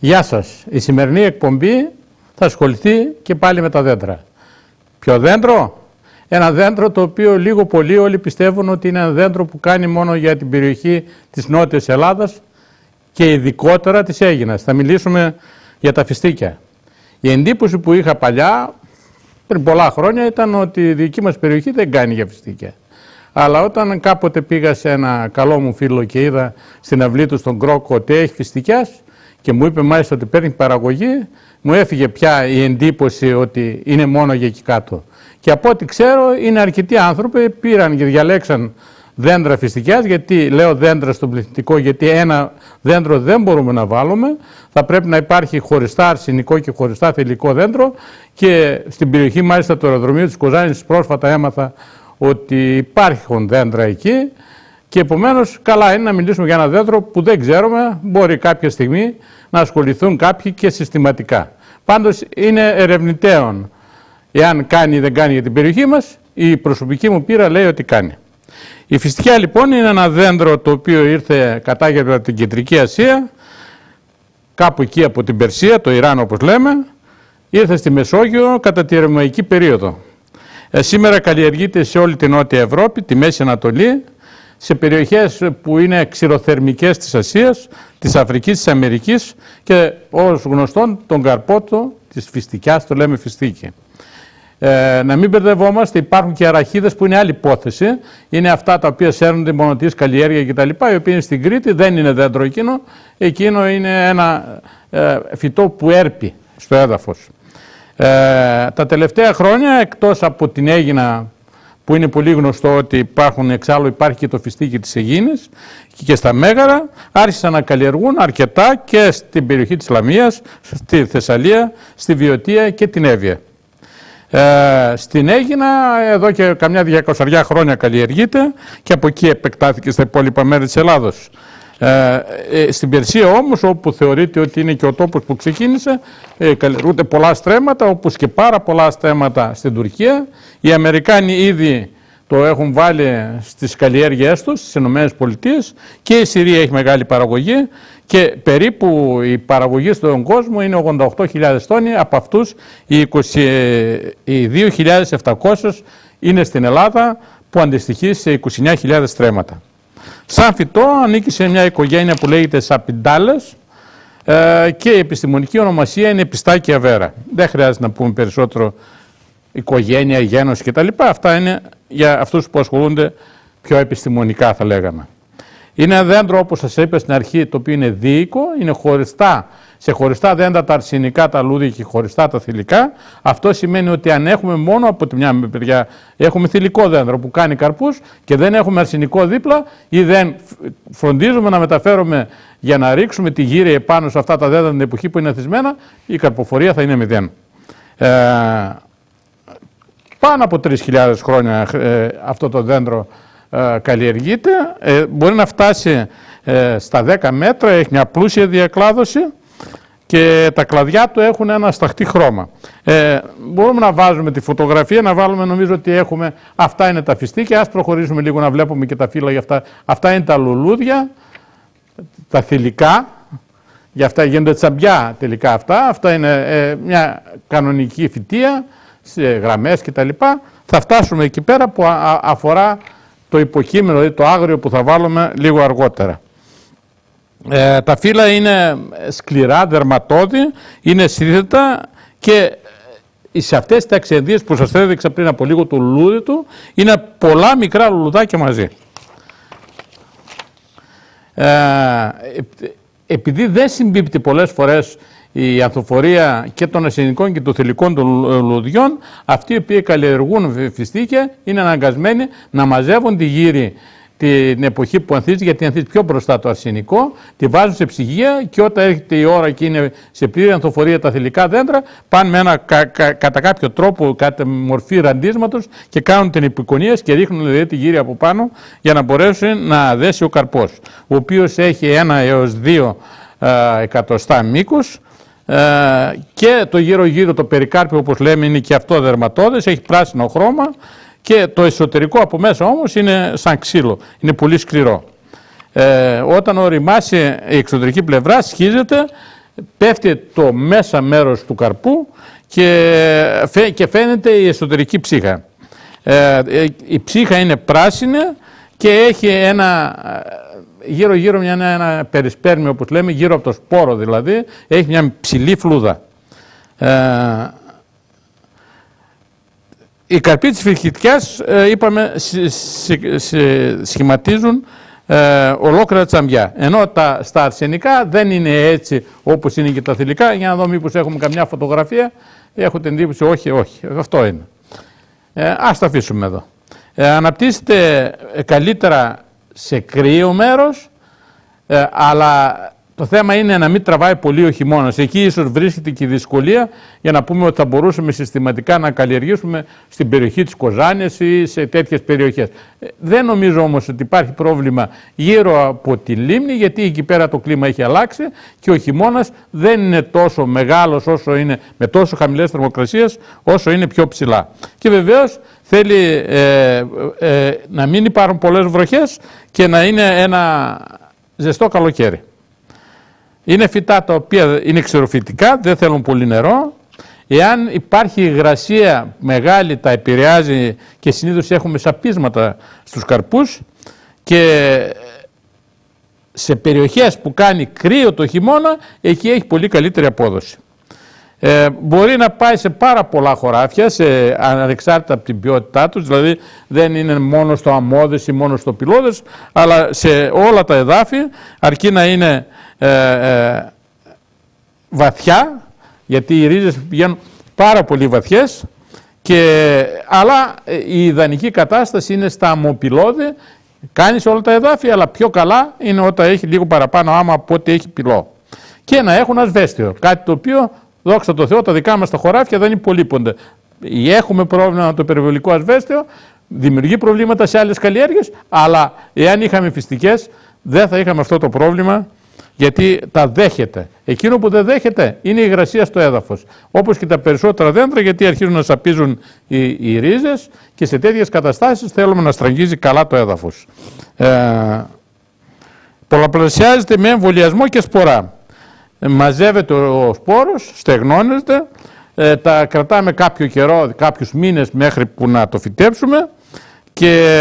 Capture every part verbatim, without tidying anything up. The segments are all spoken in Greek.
Γεια σας. Η σημερινή εκπομπή θα ασχοληθεί και πάλι με τα δέντρα. Ποιο δέντρο? Ένα δέντρο το οποίο λίγο πολύ όλοι πιστεύουν ότι είναι ένα δέντρο που κάνει μόνο για την περιοχή της Νότιας Ελλάδας και ειδικότερα της Αίγινας. Θα μιλήσουμε για τα φιστίκια. Η εντύπωση που είχα παλιά, πριν πολλά χρόνια, ήταν ότι η δική μας περιοχή δεν κάνει για φιστίκια. Αλλά όταν κάποτε πήγα σε ένα καλό μου φίλο και είδα στην αυλή του στον Κρόκο ότι έχει φιστικιάς και μου είπε μάλιστα ότι παίρνει παραγωγή, μου έφυγε πια η εντύπωση ότι είναι μόνο για εκεί κάτω. Και από ό,τι ξέρω είναι αρκετοί άνθρωποι πήραν και διαλέξαν δέντρα φιστικιάς, γιατί λέω δέντρα στον πληθυντικό, γιατί ένα δέντρο δεν μπορούμε να βάλουμε, θα πρέπει να υπάρχει χωριστά αρσενικό και χωριστά θηλυκό δέντρο, και στην περιοχή μάλιστα του αεροδρομίου της Κοζάνης πρόσφατα έμαθα ότι υπάρχουν δέντρα εκεί, και επομένως καλά είναι να μιλήσουμε για ένα δέντρο που δεν ξέρουμε, μπορεί κάποια στιγμή να ασχοληθούν κάποιοι και συστηματικά. Πάντως είναι ερευνητέων εάν κάνει ή δεν κάνει για την περιοχή μας. Η προσωπική μου πείρα λέει ότι κάνει. Η φιστικιά λοιπόν είναι ένα δέντρο το οποίο ήρθε κατάγεται από την Κεντρική Ασία, κάπου εκεί από την Περσία, το Ιράν όπως λέμε, ήρθε στη Μεσόγειο κατά τη ρωμαϊκή περίοδο. Ε, σήμερα καλλιεργείται σε όλη την Νότια Ευρώπη, τη Μέση Ανατολή, σε περιοχές που είναι ξηροθερμικές της Ασίας, της Αφρικής, της Αμερικής και ως γνωστόν τον καρπότο της φιστικιάς, το λέμε φιστίκι. Ε, να μην μπερδευόμαστε, υπάρχουν και αραχίδες που είναι άλλη υπόθεση. Είναι αυτά τα οποία σέρνονται μονοτής καλλιέργεια κτλ. Οι οποίοι είναι στην Κρήτη, δεν είναι δέντρο εκείνο. Εκείνο είναι ένα ε, φυτό που έρπει στο έδαφος. Ε, τα τελευταία χρόνια, εκτός από την Αίγινα, που είναι πολύ γνωστό ότι υπάρχουν, εξάλλου υπάρχει και το φιστίκι της Αιγίνης και στα Μέγαρα, άρχισαν να καλλιεργούν αρκετά και στην περιοχή της Λαμίας, στη Θεσσαλία, στη Βιωτία και την Εύβοια. Ε, στην Αίγινα εδώ και καμιά διακοσαριά χρόνια καλλιεργείται και από εκεί επεκτάθηκε στα υπόλοιπα μέρη της Ελλάδος. Ε, ε, στην Περσία όμως, όπου θεωρείται ότι είναι και ο τόπος που ξεκίνησε, ε, καλλιεργούνται πολλά στρέμματα, όπως και πάρα πολλά στρέμματα στην Τουρκία. Οι Αμερικάνοι ήδη το έχουν βάλει στις καλλιέργειές τους στις Ηνωμένες Πολιτείες, και η Συρία έχει μεγάλη παραγωγή, και περίπου η παραγωγή στον κόσμο είναι ογδόντα οκτώ χιλιάδες τόνοι, από αυτούς οι είκοσι δύο χιλιάδες επτακόσιοι είναι στην Ελλάδα, που αντιστοιχεί σε είκοσι εννέα χιλιάδες στρέμματα. Σαν φυτό ανήκει σε μια οικογένεια που λέγεται Σαπιντάλες, ε, και η επιστημονική ονομασία είναι πιστάκια βέρα. Δεν χρειάζεται να πούμε περισσότερο οικογένεια, γένος κτλ. Αυτά είναι για αυτούς που ασχολούνται πιο επιστημονικά, θα λέγαμε. Είναι ένα δέντρο, όπως σας είπα στην αρχή, το οποίο είναι δίοικο, είναι χωριστά, σε χωριστά δέντρα τα αρσενικά, τα λούδια και χωριστά τα θηλυκά. Αυτό σημαίνει ότι αν έχουμε μόνο από τη μια μεριά, έχουμε θηλυκό δέντρο που κάνει καρπούς και δεν έχουμε αρσενικό δίπλα, ή δεν φροντίζουμε να μεταφέρουμε για να ρίξουμε τη γύρια επάνω σε αυτά τα δέντρα την εποχή που είναι αθισμένα, η καρποφορία θα είναι μηδέν. Ε, πάνω από τρεις χιλιάδες χρόνια ε, αυτό το δέντρο ε, καλλιεργείται, ε, μπορεί να φτάσει ε, στα δέκα μέτρα, έχει μια πλούσια διακλάδωση και τα κλαδιά του έχουν ένα σταχτή χρώμα. Ε, μπορούμε να βάζουμε τη φωτογραφία, να βάλουμε, νομίζω ότι έχουμε, αυτά είναι τα φιστίκια, ας προχωρήσουμε λίγο να βλέπουμε και τα φύλλα για αυτά. Αυτά είναι τα λουλούδια, τα θηλυκά, για αυτά γίνονται τσαμπιά τελικά αυτά, αυτά είναι ε, μια κανονική φυτεία, σε γραμμές κτλ. Θα φτάσουμε εκεί πέρα που α, αφορά το υποκείμενο, δηλαδή το άγριο που θα βάλουμε λίγο αργότερα. Ε, τα φύλλα είναι σκληρά, δερματώδη, είναι σύνθετα, και σε αυτές τις ταξιδίες που σας έδειξα πριν από λίγο το λουλούδι του, είναι πολλά μικρά λουλουδάκια μαζί. Ε, επειδή δεν συμπίπτει πολλές φορές η ανθοφορία και των αρσενικών και των θηλυκών των λουλουδιών, αυτοί οι οποίοι καλλιεργούν φιστίκια είναι αναγκασμένοι να μαζεύουν τη γύρι την εποχή που ανθίζει, γιατί ανθίζει πιο μπροστά το αρσενικό, τη βάζουν σε ψυγεία, και όταν έρχεται η ώρα και είναι σε πλήρη ανθοφορία τα θηλυκά δέντρα, πάνε με ένα, κα, κα, κατά κάποιο τρόπο, κατά μορφή ραντίσματος, και κάνουν την επικονία και ρίχνουν δηλαδή τη γύρια από πάνω για να μπορέσει να δέσει ο καρπός, ο οποίος έχει ένα έως δύο ε, εκατοστά μήκος, ε, και το γύρω γύρω το περικάρπιο, όπως λέμε, είναι και αυτό δερματώδες, έχει πράσινο χρώμα, και το εσωτερικό από μέσα όμως είναι σαν ξύλο, είναι πολύ σκληρό. Ε, όταν οριμάσει η εξωτερική πλευρά, σχίζεται πέφτει το μέσα μέρος του καρπού και, και φαίνεται η εσωτερική ψύχα. Ε, η ψύχα είναι πράσινη και έχει ένα γύρω γύρω μια, ένα περισπέρμιο, όπως λέμε, γύρω από το σπόρο δηλαδή, έχει μια ψηλή φλούδα. Ε, οι καρποί της φυκητιάς, ε, είπαμε, σ, σ, σ, σχηματίζουν ε, ολόκληρα τσαμπιά. Ενώ τα, στα αρσενικά δεν είναι έτσι όπως είναι και τα θηλυκά. Για να δω μήπως έχουμε καμιά φωτογραφία. Έχω την εντύπωση, όχι, όχι, αυτό είναι. Ε, ας τα αφήσουμε εδώ. Ε, αναπτύσσεται καλύτερα σε κρύο μέρος, ε, αλλά το θέμα είναι να μην τραβάει πολύ ο χειμώνας. Εκεί ίσως βρίσκεται και η δυσκολία για να πούμε ότι θα μπορούσαμε συστηματικά να καλλιεργήσουμε στην περιοχή της Κοζάνης ή σε τέτοιες περιοχές. Ε, δεν νομίζω όμως ότι υπάρχει πρόβλημα γύρω από τη λίμνη, γιατί εκεί πέρα το κλίμα έχει αλλάξει και ο χειμώνας δεν είναι τόσο μεγάλος όσο είναι, με τόσο χαμηλές θερμοκρασίες όσο είναι πιο ψηλά. Και βεβαίως θέλει ε, ε, να μην υπάρχουν πολλές βροχές και να είναι ένα ζεστό καλοκαίρι. Είναι φυτά τα οποία είναι ξεροφυτικά, δεν θέλουν πολύ νερό. Εάν υπάρχει υγρασία μεγάλη, τα επηρεάζει και συνήθως έχουμε σαπίσματα στους καρπούς, και σε περιοχές που κάνει κρύο το χειμώνα, εκεί έχει πολύ καλύτερη απόδοση. Ε, μπορεί να πάει σε πάρα πολλά χωράφια, σε, ανεξάρτητα από την ποιότητά τους, δηλαδή δεν είναι μόνο στο αμμώδες ή μόνο στο πυλώδες, αλλά σε όλα τα εδάφη, αρκεί να είναι ε, ε, βαθιά, γιατί οι ρίζες πηγαίνουν πάρα πολύ βαθιές, και, αλλά η ιδανική κατάσταση είναι στα αμμοπυλώδη, κάνει σε όλα τα εδάφη, αλλά πιο καλά είναι όταν έχει λίγο παραπάνω άμα από ό,τι έχει πυλό. Και να έχουν ασβέστιο, κάτι το οποίο, δόξα τω Θεώ, τα δικά μας τα χωράφια δεν υπολείπονται. Έχουμε πρόβλημα με το περιβολικό ασβέστιο, δημιουργεί προβλήματα σε άλλες καλλιέργειες, αλλά εάν είχαμε φυστικές δεν θα είχαμε αυτό το πρόβλημα, γιατί τα δέχεται. Εκείνο που δεν δέχεται είναι η υγρασία στο έδαφος. Όπως και τα περισσότερα δέντρα, γιατί αρχίζουν να σαπίζουν οι, οι ρίζες, και σε τέτοιες καταστάσεις θέλουμε να στραγγίζει καλά το έδαφος. Ε, πολλαπλασιάζεται με εμβολιασμό και σπορά. Ε, μαζεύεται ο σπόρος, στεγνώνεται, ε, τα κρατάμε κάποιο καιρό, κάποιους μήνες μέχρι που να το φυτέψουμε, και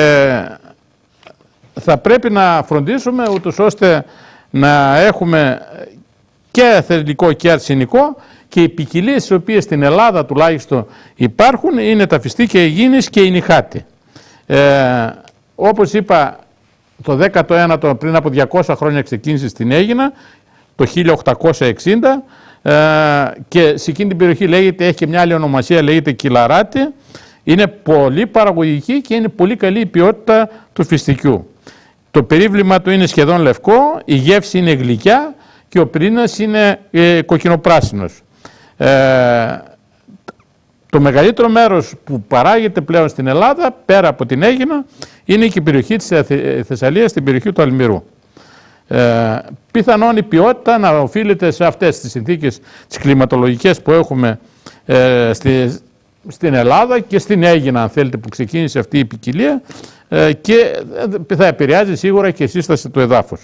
θα πρέπει να φροντίσουμε ούτως ώστε να έχουμε και θερμικό και αρσενικό, και οι ποικιλίες οι οποίες στην Ελλάδα τουλάχιστον υπάρχουν είναι τα φιστίκια Αιγίνης και η νιχάτη. Ε, όπως είπα, το δέκατο ένατο, πριν από διακόσια χρόνια ξεκίνησε στην Αίγινα, το χίλια οκτακόσια εξήντα, ε, και σε εκείνη την περιοχή λέγεται, έχει και μια άλλη ονομασία, λέγεται Κιλαράτη. Είναι πολύ παραγωγική και είναι πολύ καλή η ποιότητα του φιστικιού. Το περίβλημα του είναι σχεδόν λευκό, η γεύση είναι γλυκιά και ο πυρήνας είναι ε, κοκκινοπράσινος. Ε, το μεγαλύτερο μέρος που παράγεται πλέον στην Ελλάδα, πέρα από την Αίγινα, είναι και η περιοχή της Θεσσαλίας, στην περιοχή του Αλμυρού. Ε, πιθανόν η ποιότητα να οφείλεται σε αυτές τις συνθήκες, τις κλιματολογικές που έχουμε ε, στη, στην Ελλάδα και στην Αίγινα, αν θέλετε, που ξεκίνησε αυτή η ποικιλία, και θα επηρεάζει σίγουρα και η σύσταση του εδάφους.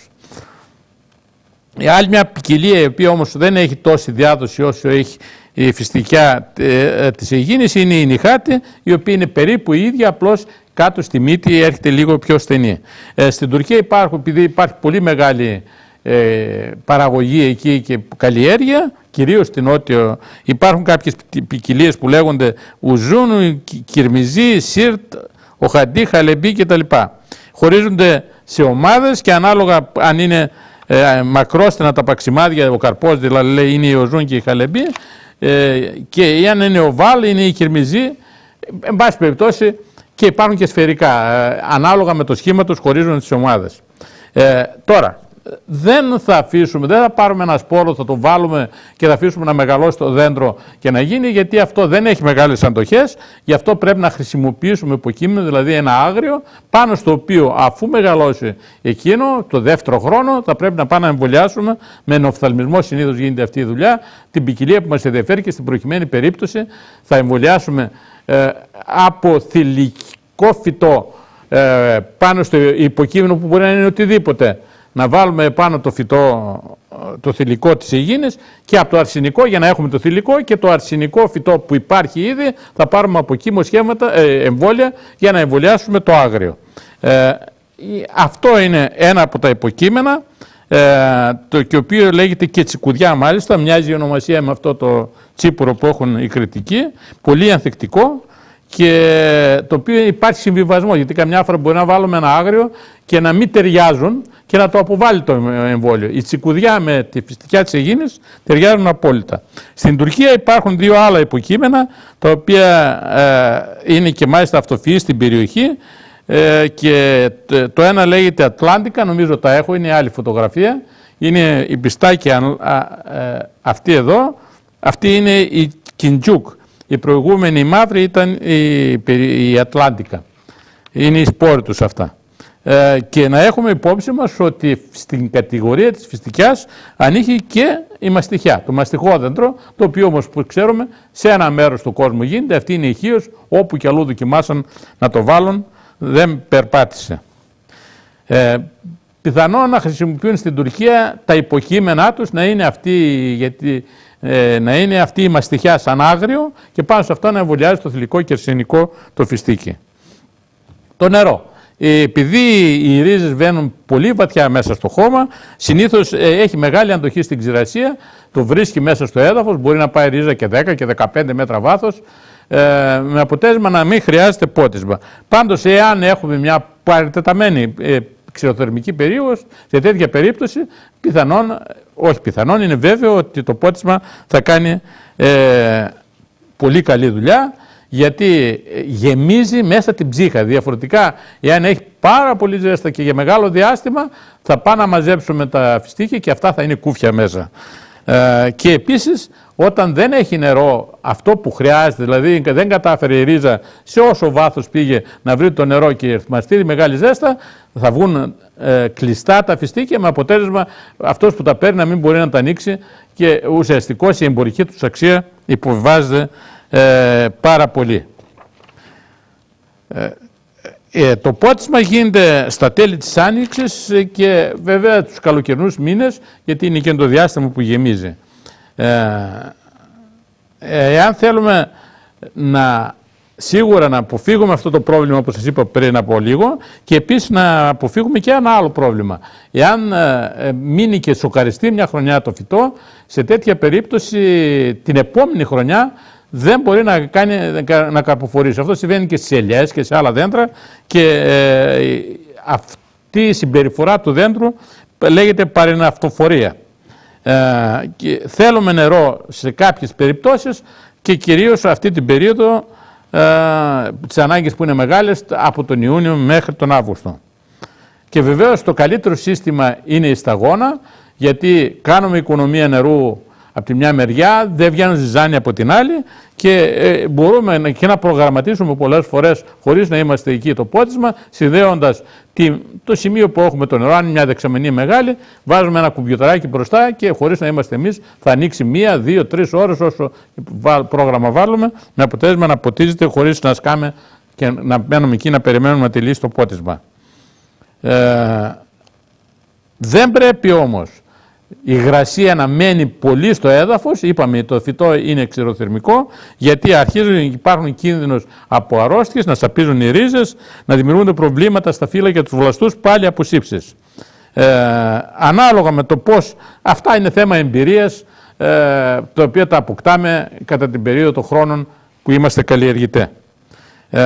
Η άλλη μια ποικιλία, η οποία όμως δεν έχει τόση διάδοση όσο έχει η φιστικιά της Αιγίνης, είναι η νιχάτη, η οποία είναι περίπου η ίδια, απλώς κάτω στη μύτη έρχεται λίγο πιο στενή. Ε, στην Τουρκία υπάρχουν, επειδή υπάρχει πολύ μεγάλη ε, παραγωγή εκεί και καλλιέργεια, κυρίως στην Νότιο, υπάρχουν κάποιες ποικιλίες που λέγονται ουζούν, κυρμιζί, σίρτ, ο χαντί, χαλεμπί κτλ. Χωρίζονται σε ομάδες και ανάλογα αν είναι ε, μακρόστενα τα παξιμάδια, ο καρπός δηλαδή λέει, είναι η οζούν και η χαλεμπί, ε, και αν είναι οβάλ είναι η κυρμιζή, εν πάση περιπτώσει, και υπάρχουν και σφαιρικά. Ε, ανάλογα με το σχήμα τους χωρίζουν τις ομάδες. Ε, τώρα, δεν θα αφήσουμε, δεν θα πάρουμε ένα σπόρο, θα το βάλουμε και θα αφήσουμε να μεγαλώσει το δέντρο και να γίνει, γιατί αυτό δεν έχει μεγάλες αντοχές. Γι' αυτό πρέπει να χρησιμοποιήσουμε υποκείμενο, δηλαδή ένα άγριο, πάνω στο οποίο αφού μεγαλώσει εκείνο, το δεύτερο χρόνο, θα πρέπει να πάμε να εμβολιάσουμε με ενοφθαλμισμό. Συνήθως γίνεται αυτή η δουλειά. Την ποικιλία που μας ενδιαφέρει, και στην προκειμένη περίπτωση θα εμβολιάσουμε ε, από θηλυκό φυτό ε, πάνω στο υποκείμενο, που μπορεί να είναι οτιδήποτε. Να βάλουμε πάνω το φυτό το θηλυκό της αιγίνης και από το αρσενικό, για να έχουμε το θηλυκό και το αρσενικό φυτό που υπάρχει ήδη, θα πάρουμε από εκεί μοσχεύματα, ε, εμβόλια για να εμβολιάσουμε το άγριο. Ε, αυτό είναι ένα από τα υποκείμενα, ε, το και οποίο λέγεται και τσικουδιά μάλιστα, μοιάζει η ονομασία με αυτό το τσίπουρο που έχουν οι κριτικοί, πολύ ανθεκτικό, και το οποίο υπάρχει συμβιβασμό, γιατί καμιά φορά μπορεί να βάλουμε ένα άγριο και να μην ταιριάζουν και να το αποβάλει το εμβόλιο. Η τσικουδιά με τη φυστικιά της αιγίνης ταιριάζουν απόλυτα. Στην Τουρκία υπάρχουν δύο άλλα υποκείμενα, τα οποία ε, είναι και μάλιστα αυτοφυή στην περιοχή, ε, και το ένα λέγεται Ατλάντικα, νομίζω τα έχω, είναι άλλη φωτογραφία, είναι η πιστάκια ε, αυτή εδώ, αυτή είναι η Κιντζούκ. Η προηγούμενη μαύρη ήταν η, η Ατλάντικα. Είναι οι σπόροι τους αυτά. Ε, και να έχουμε υπόψη μας ότι στην κατηγορία της φυστικιάς ανήκει και η μαστιχιά, το μαστιχόδεντρο, το οποίο όμως που ξέρουμε σε ένα μέρος του κόσμου γίνεται, αυτή είναι η χίος, όπου και αλλού δοκιμάσαν να το βάλουν, δεν περπάτησε. Ε, πιθανόν να χρησιμοποιούν στην Τουρκία τα υποκείμενά τους να είναι αυτή, γιατί Ε, να είναι αυτή η μαστιχιά σαν άγριο και πάνω σε αυτό να εμβολιάζει το θηλυκό και αρσενικό το φιστίκι. Το νερό. Ε, επειδή οι ρίζες βαίνουν πολύ βαθιά μέσα στο χώμα, συνήθως ε, έχει μεγάλη αντοχή στην ξηρασία, το βρίσκει μέσα στο έδαφος, μπορεί να πάει ρίζα και δέκα και δεκαπέντε μέτρα βάθος, ε, με αποτέλεσμα να μην χρειάζεται πότισμα. Πάντως, εάν έχουμε μια παρατεταμένη ε, ξηροθερμική περίοδος, σε τέτοια περίπτωση, πιθανόν, όχι πιθανόν, είναι βέβαιο ότι το πότισμα θα κάνει ε, πολύ καλή δουλειά, γιατί γεμίζει μέσα την ψύχα. Διαφορετικά, εάν έχει πάρα πολύ ζέστα και για μεγάλο διάστημα, θα πάμε να μαζέψουμε τα φιστίκια και αυτά θα είναι κούφια μέσα. Ε, και επίσης, όταν δεν έχει νερό αυτό που χρειάζεται, δηλαδή δεν κατάφερε η ρίζα σε όσο βάθος πήγε να βρει το νερό και ερθμαστήρι μεγάλη ζέστα, θα βγουν ε, κλειστά τα φιστίκια, με αποτέλεσμα αυτός που τα παίρνει να μην μπορεί να τα ανοίξει και ουσιαστικώς η εμπορική τους αξία υποβιβάζεται ε, πάρα πολύ. Ε, ε, το πότισμα γίνεται στα τέλη της άνοιξης και βέβαια τους καλοκαιρινούς μήνες, γιατί είναι και το διάστημα που γεμίζει. Ε, εάν θέλουμε να σίγουρα να αποφύγουμε αυτό το πρόβλημα, όπως σας είπα πριν από λίγο, και επίσης να αποφύγουμε και ένα άλλο πρόβλημα. Εάν ε, μείνει και σοκαριστεί μια χρονιά το φυτό, σε τέτοια περίπτωση την επόμενη χρονιά δεν μπορεί να, κάνει, να καρποφορήσει. Αυτό συμβαίνει και στις ελιές και σε άλλα δέντρα, και ε, αυτή η συμπεριφορά του δέντρου λέγεται παρεναυτοφορία. Ε, και θέλουμε νερό σε κάποιες περιπτώσεις και κυρίως αυτή την περίοδο, ε, τις ανάγκες που είναι μεγάλες, από τον Ιούνιο μέχρι τον Αύγουστο. Και βεβαίως το καλύτερο σύστημα είναι η σταγόνα, γιατί κάνουμε οικονομία νερού από τη μια μεριά, δεν βγαίνουν ζυζάνια από την άλλη, και ε, μπορούμε και να προγραμματίσουμε πολλές φορές, χωρίς να είμαστε εκεί, το πότισμα, συνδέοντας το σημείο που έχουμε το νερό. Αν είναι μια δεξαμενή μεγάλη, βάζουμε ένα κουμπιουταράκι μπροστά και χωρίς να είμαστε εμείς, θα ανοίξει μία, δύο, τρεις ώρες όσο πρόγραμμα βάλουμε, με αποτέλεσμα να ποτίζεται χωρίς να σκάμε και να μένουμε εκεί να περιμένουμε να τελειώσει το πότισμα. Ε, δεν πρέπει όμως η υγρασία να μένει πολύ στο έδαφος. Είπαμε, το φυτό είναι ξηροθερμικό, γιατί αρχίζουν να υπάρχουν κίνδυνος από αρρώστιες, να σαπίζουν οι ρίζες, να δημιουργούνται προβλήματα στα φύλλα και τους βλαστούς, πάλι από σύψεις. Ε, ανάλογα με το πώς, αυτά είναι θέμα εμπειρίας, ε, τα οποία τα αποκτάμε κατά την περίοδο των χρόνων που είμαστε καλλιεργητές. Ε,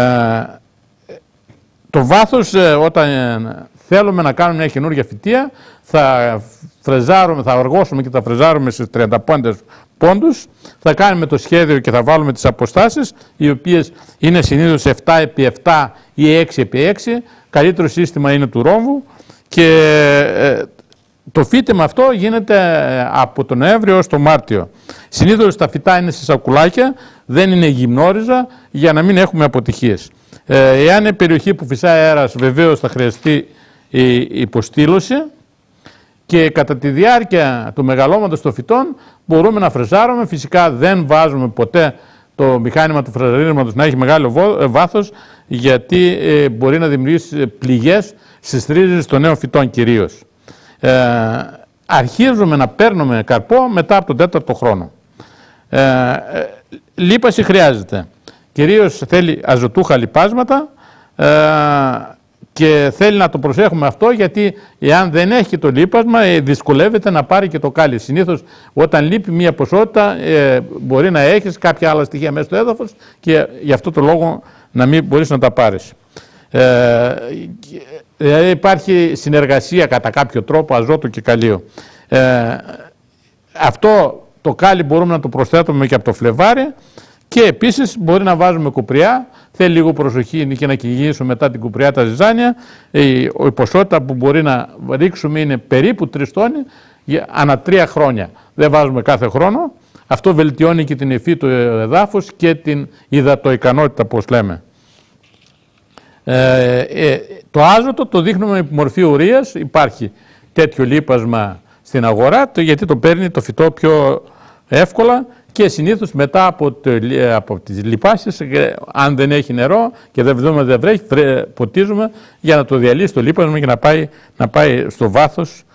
το βάθος, ε, όταν ε, θέλουμε να κάνουμε μια καινούργια φυτεία, θα φρεζάρουμε, θα αργώσουμε και θα φρεζάρουμε στις τριάντα πέντε πόντους, θα κάνουμε το σχέδιο και θα βάλουμε τις αποστάσεις, οι οποίες είναι συνήθως επτά επί επτά ή έξι επί έξι, καλύτερο σύστημα είναι του ρόμβου, και ε, το φύτεμα αυτό γίνεται από τον Νοέμβριο ως τον Μάρτιο. Συνήθως τα φυτά είναι σε σακουλάκια, δεν είναι γυμνόριζα, για να μην έχουμε αποτυχίες. Ε, εάν είναι περιοχή που φυσάει αέρας, βεβαίως θα χρειαστεί η υποστήλωση, και κατά τη διάρκεια του μεγαλώματος των φυτών μπορούμε να φρεζάρουμε. Φυσικά δεν βάζουμε ποτέ το μηχάνημα του φρεζαρίσματος να έχει μεγάλο βάθος, γιατί ε, μπορεί να δημιουργήσει πληγές στις ρίζες των νέων φυτών κυρίως. Ε, αρχίζουμε να παίρνουμε καρπό μετά από τον τέταρτο χρόνο. Ε, ε, λίπαση χρειάζεται. Κυρίως θέλει αζωτούχα λιπάσματα ε, και θέλει να το προσέχουμε αυτό, γιατί εάν δεν έχει το λίπασμα ε, δυσκολεύεται να πάρει και το κάλλι. Συνήθως όταν λείπει μία ποσότητα ε, μπορεί να έχεις κάποια άλλα στοιχεία μέσα στο έδαφος και γι' αυτό το λόγο να μην μπορείς να τα πάρεις. Ε, ε, υπάρχει συνεργασία κατά κάποιο τρόπο αζότου και καλλίου. Ε, αυτό το κάλλι μπορούμε να το προσθέτουμε και από το Φλεβάρι και επίσης μπορεί να βάζουμε κουπριά. Θέλει λίγο προσοχή και να κυνηγήσουμε μετά την κουπριά τα ζυζάνια. Η, η ποσότητα που μπορεί να ρίξουμε είναι περίπου τρεις τόνοι ανά τρία χρόνια. Δεν βάζουμε κάθε χρόνο. Αυτό βελτιώνει και την υφή του εδάφους και την υδατοικανότητα, όπως λέμε. Ε, ε, το άζωτο το δείχνουμε με μορφή ουρίας. Υπάρχει τέτοιο λίπασμα στην αγορά, γιατί το παίρνει το φυτό πιο εύκολα και συνήθως μετά από, το, από τις λιπάσεις, αν δεν έχει νερό και δεν δούμε δεν βρέχει, ποτίζουμε για να το διαλύσει το λίπασμα και να πάει, να πάει στο βάθος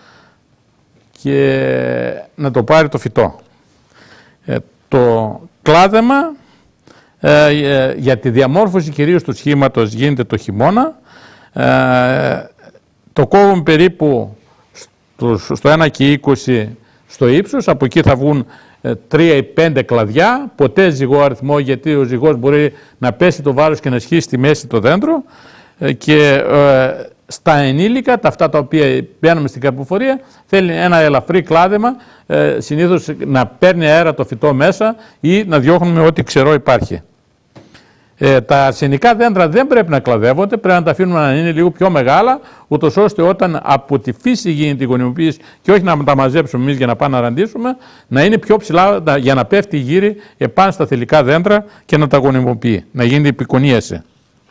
και να το πάρει το φυτό. Ε, το κλάδεμα ε, για τη διαμόρφωση κυρίως του σχήματος γίνεται το χειμώνα. Ε, το κόβουμε περίπου στο, στο ένα και είκοσι στο ύψος, από εκεί θα βγουν τρία ή πέντε κλαδιά, ποτέ ζυγό αριθμό, γιατί ο ζυγός μπορεί να πέσει το βάρος και να σχίσει στη μέση το δέντρο και ε, στα ενήλικα, τα αυτά τα οποία μπαίνουμε στην καρποφορία, θέλει ένα ελαφρύ κλάδεμα, ε, συνήθως να παίρνει αέρα το φυτό μέσα ή να διώχνουμε ό,τι ξερό υπάρχει. Ε, τα αρσενικά δέντρα δεν πρέπει να κλαδεύονται, πρέπει να τα αφήνουμε να είναι λίγο πιο μεγάλα, ούτως ώστε όταν από τη φύση γίνεται η γονιμοποίηση και όχι να τα μαζέψουμε εμείς για να πάμε να ραντίσουμε, να είναι πιο ψηλά για να πέφτει η γύρι επάνω στα θηλυκά δέντρα και να τα γονιμοποιεί, να γίνει η επικονίαση.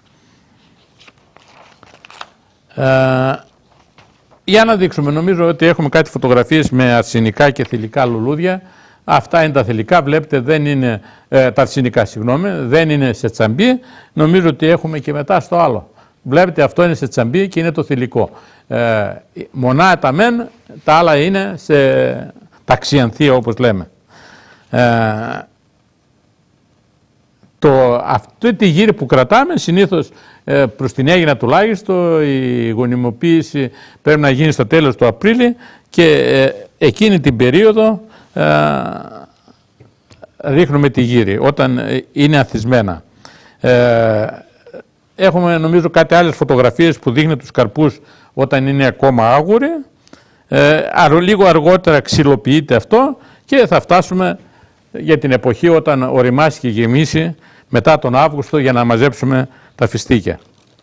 Ε, για να δείξουμε, νομίζω ότι έχουμε κάτι φωτογραφίες με αρσενικά και θηλυκά λουλούδια. Αυτά είναι τα θηλυκά, βλέπετε δεν είναι, ε, τα αρσενικά συγγνώμη, δεν είναι σε τσαμπί. Νομίζω ότι έχουμε και μετά στο άλλο. Βλέπετε αυτό είναι σε τσαμπί και είναι το θηλυκό. Ε, μονά τα μεν, τα άλλα είναι σε ταξιανθία όπως λέμε. Ε, το, αυτή τη γύρι που κρατάμε συνήθως ε, προς την Αίγινα τουλάχιστον η γονιμοποίηση πρέπει να γίνει στο τέλος του Απρίλη και ε, εκείνη την περίοδο ρίχνουμε τη γύρι όταν είναι αθισμένα. Ε, έχουμε νομίζω κάτι άλλες φωτογραφίες που δείχνει τους καρπούς όταν είναι ακόμα άγουροι. Ε, λίγο αργότερα ξυλοποιείται αυτό και θα φτάσουμε για την εποχή όταν οριμάσει και γεμίσει μετά τον Αύγουστο για να μαζέψουμε τα φιστίκια.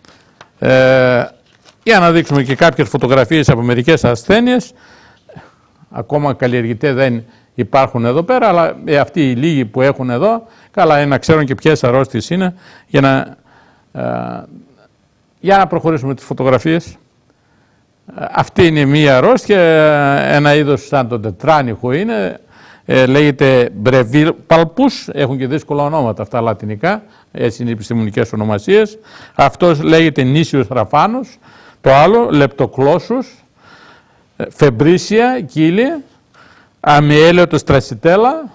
Ε, για να δείξουμε και κάποιες φωτογραφίες από μερικές ασθένειες. Ακόμα καλλιεργητές δεν υπάρχουν εδώ πέρα, αλλά ε, αυτοί οι λίγοι που έχουν εδώ, καλά είναι να ξέρουν και ποιες αρρώστιες είναι, για να, ε, για να προχωρήσουμε τις φωτογραφίες. Ε, αυτή είναι μία αρρώστια, ένα είδος σαν το τετράνιχο είναι, ε, λέγεται Breville palpus, έχουν και δύσκολα ονόματα αυτά λατινικά, έτσι είναι οι επιστημονικές ονομασίες. Αυτός λέγεται νήσιος ραφάνος, το άλλο λεπτοκλώσους, φεμπρίσια, κύλη, αμιέλαιο στρασιτέλα,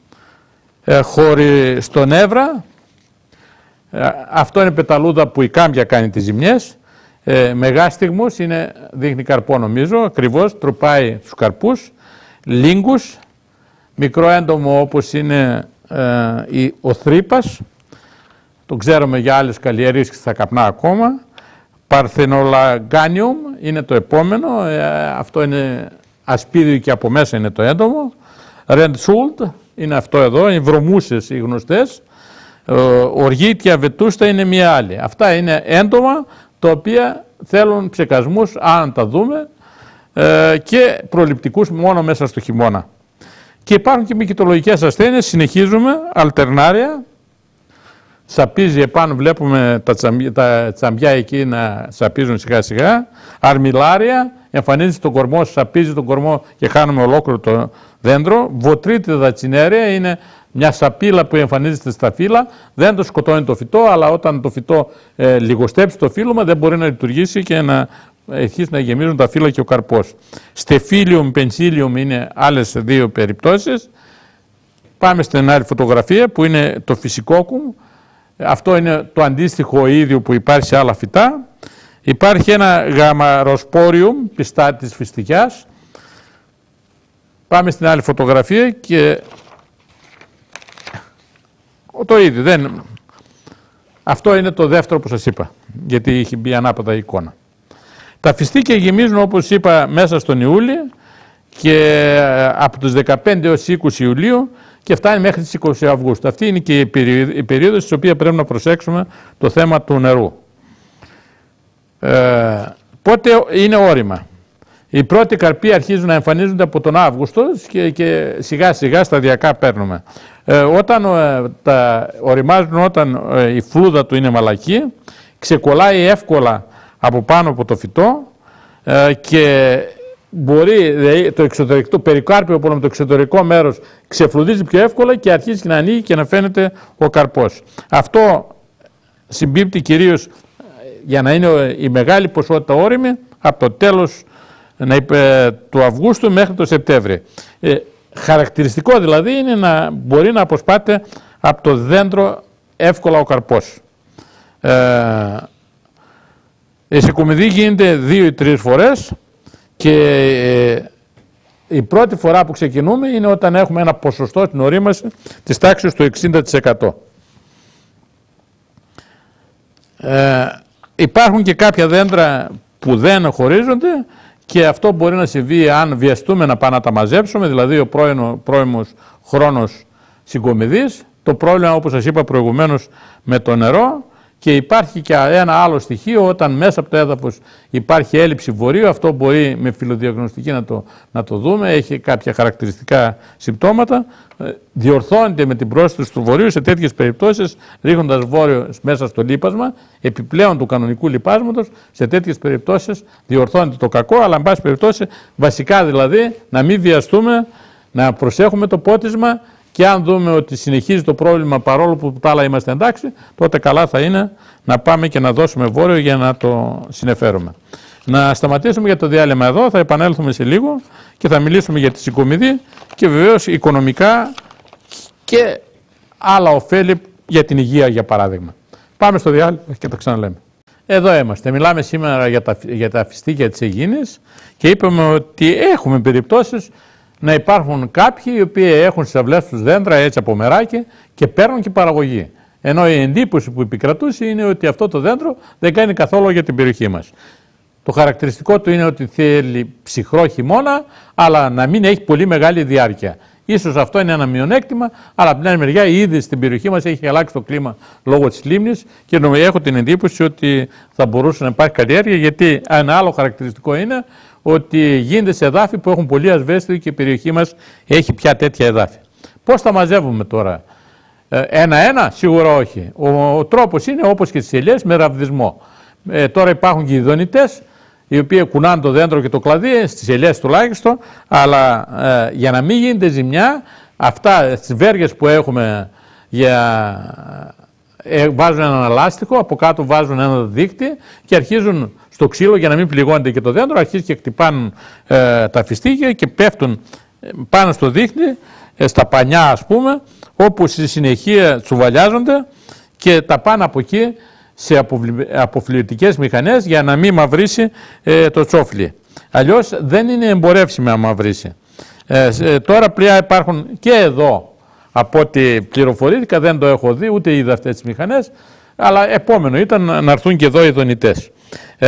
ε, χώρι στο νεύρα. Ε, αυτό είναι πεταλούδα που η κάμπια κάνει τις ζημιές. Ε, μεγάστιγμος, είναι, δείχνει καρπό νομίζω, ακριβώς, τρουπάει τους καρπούς. Λίγκους, μικρό έντομο όπως είναι ε, η, ο θρύπας, το ξέρουμε για άλλες καλλιέργειες και στα καπνά ακόμα. Παρθενολαγκάνιουμ είναι το επόμενο, ε, αυτό είναι ασπίδιο και από μέσα είναι το έντομο. Ρεντσούλτ είναι αυτό εδώ, οι βρωμούσες οι γνωστές. Ε, οργίτια βετούστα είναι μία άλλη. Αυτά είναι έντομα τα οποία θέλουν ψεκασμούς, αν τα δούμε, ε, και προληπτικούς μόνο μέσα στο χειμώνα. Και υπάρχουν και μυκητολογικές ασθένειες, συνεχίζουμε, αλτερνάρια. Σαπίζει επάνω, βλέπουμε τα τσαμπιά, τα τσαμπιά εκεί να σαπίζουν σιγά σιγά. Αρμιλάρια, εμφανίζεται στον κορμό, σαπίζει τον κορμό και χάνουμε ολόκληρο το δέντρο. Βοτρίτιδα τσινέρια είναι μια σαπίλα που εμφανίζεται στα φύλλα. Δεν το σκοτώνει το φυτό, αλλά όταν το φυτό ε, λιγοστέψει το φύλλωμα δεν μπορεί να λειτουργήσει και να αρχίσει να γεμίζουν τα φύλλα και ο καρπός. Στεφύλιουμ, πενσίλιουμ είναι άλλες δύο περιπτώσεις. Πάμε στην άλλη φωτογραφία που είναι το φυσικόκουμ. Αυτό είναι το αντίστοιχο ίδιο που υπάρχει σε άλλα φυτά. Υπάρχει ένα γαμαροσπόριουμ, πιστά της φυστικιάς. Πάμε στην άλλη φωτογραφία και το ίδιο. Δεν... Αυτό είναι το δεύτερο που σας είπα, γιατί είχε μπει ανάποδα η εικόνα. Τα φυστίκια γεμίζουν, όπως είπα, μέσα στον Ιούλιο και από τους δεκαπέντε έως είκοσι Ιουλίου και φτάνει μέχρι τις είκοσι Αυγούστου. Αυτή είναι και η περίοδος στην οποία πρέπει να προσέξουμε το θέμα του νερού. Ε, πότε είναι όρημα. Οι πρώτοι καρποί αρχίζουν να εμφανίζονται από τον Αύγουστο και, και σιγά σιγά σταδιακά παίρνουμε. Ε, όταν ε, τα οριμάζουν, όταν ε, η φλούδα του είναι μαλακή, ξεκολλάει εύκολα από πάνω από το φυτό ε, και μπορεί δηλαδή, το, εξωτερικό, το περικάρπιο από το εξωτερικό μέρος ξεφλουδίζει πιο εύκολα και αρχίζει να ανοίγει και να φαίνεται ο καρπός. Αυτό συμπίπτει κυρίως για να είναι η μεγάλη ποσότητα όριμη από το τέλος του Αυγούστου μέχρι το Σεπτέμβρη. Ε, χαρακτηριστικό δηλαδή είναι να μπορεί να αποσπάται από το δέντρο εύκολα ο καρπός. Ε, η συγκομιδή γίνεται δύο ή τρεις φορές και ε, η πρώτη φορά που ξεκινούμε είναι όταν έχουμε ένα ποσοστό στην ορίμαση της τάξης του εξήντα τοις εκατό. Ε, υπάρχουν και κάποια δέντρα που δεν χωρίζονται και αυτό μπορεί να συμβεί αν βιαστούμε να πάμε να τα μαζέψουμε, δηλαδή ο πρώιμος χρόνος συγκομιδής, το πρόβλημα όπως σας είπα προηγουμένως με το νερό και υπάρχει και ένα άλλο στοιχείο όταν μέσα από το έδαφος υπάρχει έλλειψη βορείου, αυτό μπορεί με φυλλοδιαγνωστική να το, να το δούμε, έχει κάποια χαρακτηριστικά συμπτώματα, διορθώνεται με την πρόσθεση του βορείου σε τέτοιες περιπτώσεις ρίχνοντας βόρειο μέσα στο λίπασμα, επιπλέον του κανονικού λιπάσματος, σε τέτοιες περιπτώσεις διορθώνεται το κακό, αλλά εν πάση περιπτώσει βασικά δηλαδή να μην βιαστούμε, να προσέχουμε το πότισμα και αν δούμε ότι συνεχίζει το πρόβλημα παρόλο που τα άλλα είμαστε εντάξει, τότε καλά θα είναι να πάμε και να δώσουμε βόρειο για να το συνεφέρουμε. Να σταματήσουμε για το διάλειμμα εδώ, θα επανέλθουμε σε λίγο και θα μιλήσουμε για τη συγκομιδή και βεβαίως οικονομικά και άλλα ωφέλη για την υγεία για παράδειγμα. Πάμε στο διάλειμμα και τα ξαναλέμε. Εδώ είμαστε. Μιλάμε σήμερα για τα, για τα φυστίκια της Αιγίνης και είπαμε ότι έχουμε περιπτώσεις να υπάρχουν κάποιοι οι οποίοι έχουν στις αυλές τους δέντρα έτσι από μεράκι και παίρνουν και παραγωγή. Ενώ η εντύπωση που επικρατούσε είναι ότι αυτό το δέντρο δεν κάνει καθόλου για την περιοχή μας. Το χαρακτηριστικό του είναι ότι θέλει ψυχρό χειμώνα, αλλά να μην έχει πολύ μεγάλη διάρκεια. Ίσως αυτό είναι ένα μειονέκτημα, αλλά από την άλλη μεριά ήδη στην περιοχή μας έχει αλλάξει το κλίμα λόγω της λίμνης και έχω την εντύπωση ότι θα μπορούσε να υπάρχει καλλιέργεια, γιατί ένα άλλο χαρακτηριστικό είναι ότι γίνεται σε εδάφη που έχουν πολύ ασβέστιο και η περιοχή μας έχει πια τέτοια εδάφη. Πώς τα μαζεύουμε τώρα? Ένα-ένα, σίγουρα όχι. Ο, ο τρόπος είναι όπως και στις ελιές με ραβδισμό. Ε, τώρα υπάρχουν και οι δονητές οι οποίοι κουνάνε το δέντρο και το κλαδί, στις ελιές τουλάχιστον, αλλά ε, για να μην γίνεται ζημιά, αυτά στις βέργες που έχουμε για, ε, βάζουν ένα λάστιχο, από κάτω βάζουν ένα δίκτυ και αρχίζουν στο ξύλο για να μην πληγώνεται και το δέντρο, αρχίζουν και χτυπάνουν ε, τα φυστίκια και πέφτουν πάνω στο δίκτυ, ε, στα πανιά ας πούμε, όπου στη συνεχεία τσουβαλιάζονται και τα πάνε από εκεί σε αποφλητικές μηχανές για να μην μαυρίσει ε, το τσόφλι. Αλλιώς δεν είναι εμπορεύσιμο να μαυρίσει. Ε, ε, τώρα πλέον υπάρχουν και εδώ, από ό,τι πληροφορήθηκα, δεν το έχω δει, ούτε είδα αυτές τις μηχανές, αλλά επόμενο ήταν να έρθουν και εδώ οι δονητές. Ε,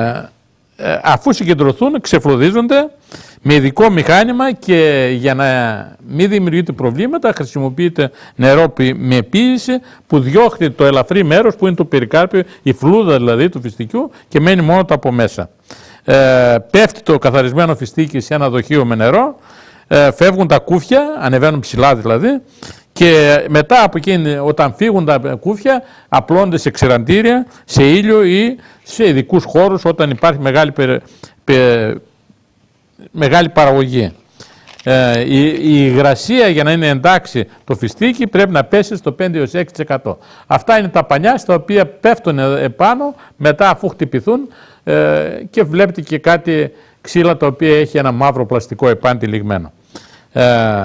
ε, αφού συγκεντρωθούν, ξεφλωδίζονται με ειδικό μηχάνημα και για να μην δημιουργείται προβλήματα χρησιμοποιείται νερό με ποίηση που διώχνει το ελαφρύ μέρος που είναι το περικάρπιο, η φλούδα δηλαδή του φυστικιού και μένει μόνο το από μέσα. Ε, πέφτει το καθαρισμένο φυστίκι σε ένα δοχείο με νερό, ε, φεύγουν τα κούφια, ανεβαίνουν ψηλά δηλαδή και μετά από εκείνη όταν φύγουν τα κούφια απλώνται σε ξεραντήρια, σε ήλιο ή σε ειδικούς χώρους όταν υπάρχει μεγάλη περι, πε, μεγάλη παραγωγή. Ε, η, η υγρασία για να είναι εντάξει το φυστίκι πρέπει να πέσει στο πέντε έως έξι τοις εκατό. Αυτά είναι τα πανιά στα οποία πέφτουν επάνω μετά αφού χτυπηθούν ε, και βλέπετε και κάτι ξύλα τα οποία έχει ένα μαύρο πλαστικό επάντι λιγμένο. Ε,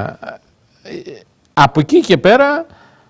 από εκεί και πέρα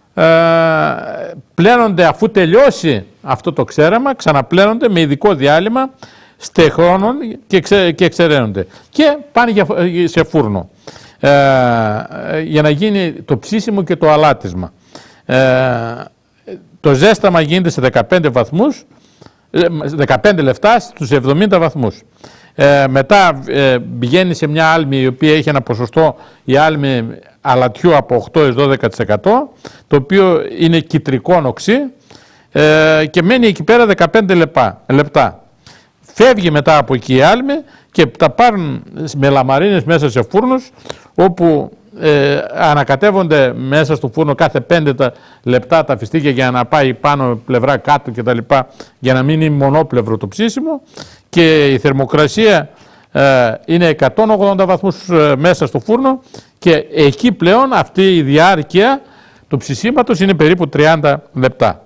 ε, πλένονται, αφού τελειώσει αυτό το ξέραμα, ξαναπλένονται με ειδικό διάλειμμα στεχρώνων και, εξε, και εξεραίνονται και πάνε για, σε φούρνο ε, για να γίνει το ψήσιμο και το αλάτισμα. Ε, το ζέσταμα γίνεται σε δεκαπέντε βαθμούς, δεκαπέντε λεπτά στους εβδομήντα βαθμούς. Ε, μετά ε, πηγαίνει σε μια άλμη η οποία έχει ένα ποσοστό, η άλμη αλατιού από οκτώ έως δώδεκα τοις εκατό, το οποίο είναι κιτρικό οξύ ε, και μένει εκεί πέρα δεκαπέντε λεπτά. Φεύγει μετά από εκεί η άλμη και τα πάρουν με λαμαρίνες μέσα σε φούρνους, όπου ε, ανακατεύονται μέσα στο φούρνο κάθε πέντε λεπτά τα φιστίκια για να πάει πάνω πλευρά κάτω κτλ, για να μην είναι μονόπλευρο το ψήσιμο, και η θερμοκρασία ε, είναι εκατόν ογδόντα βαθμούς ε, μέσα στο φούρνο, και εκεί πλέον αυτή η διάρκεια του ψησίματος είναι περίπου τριάντα λεπτά.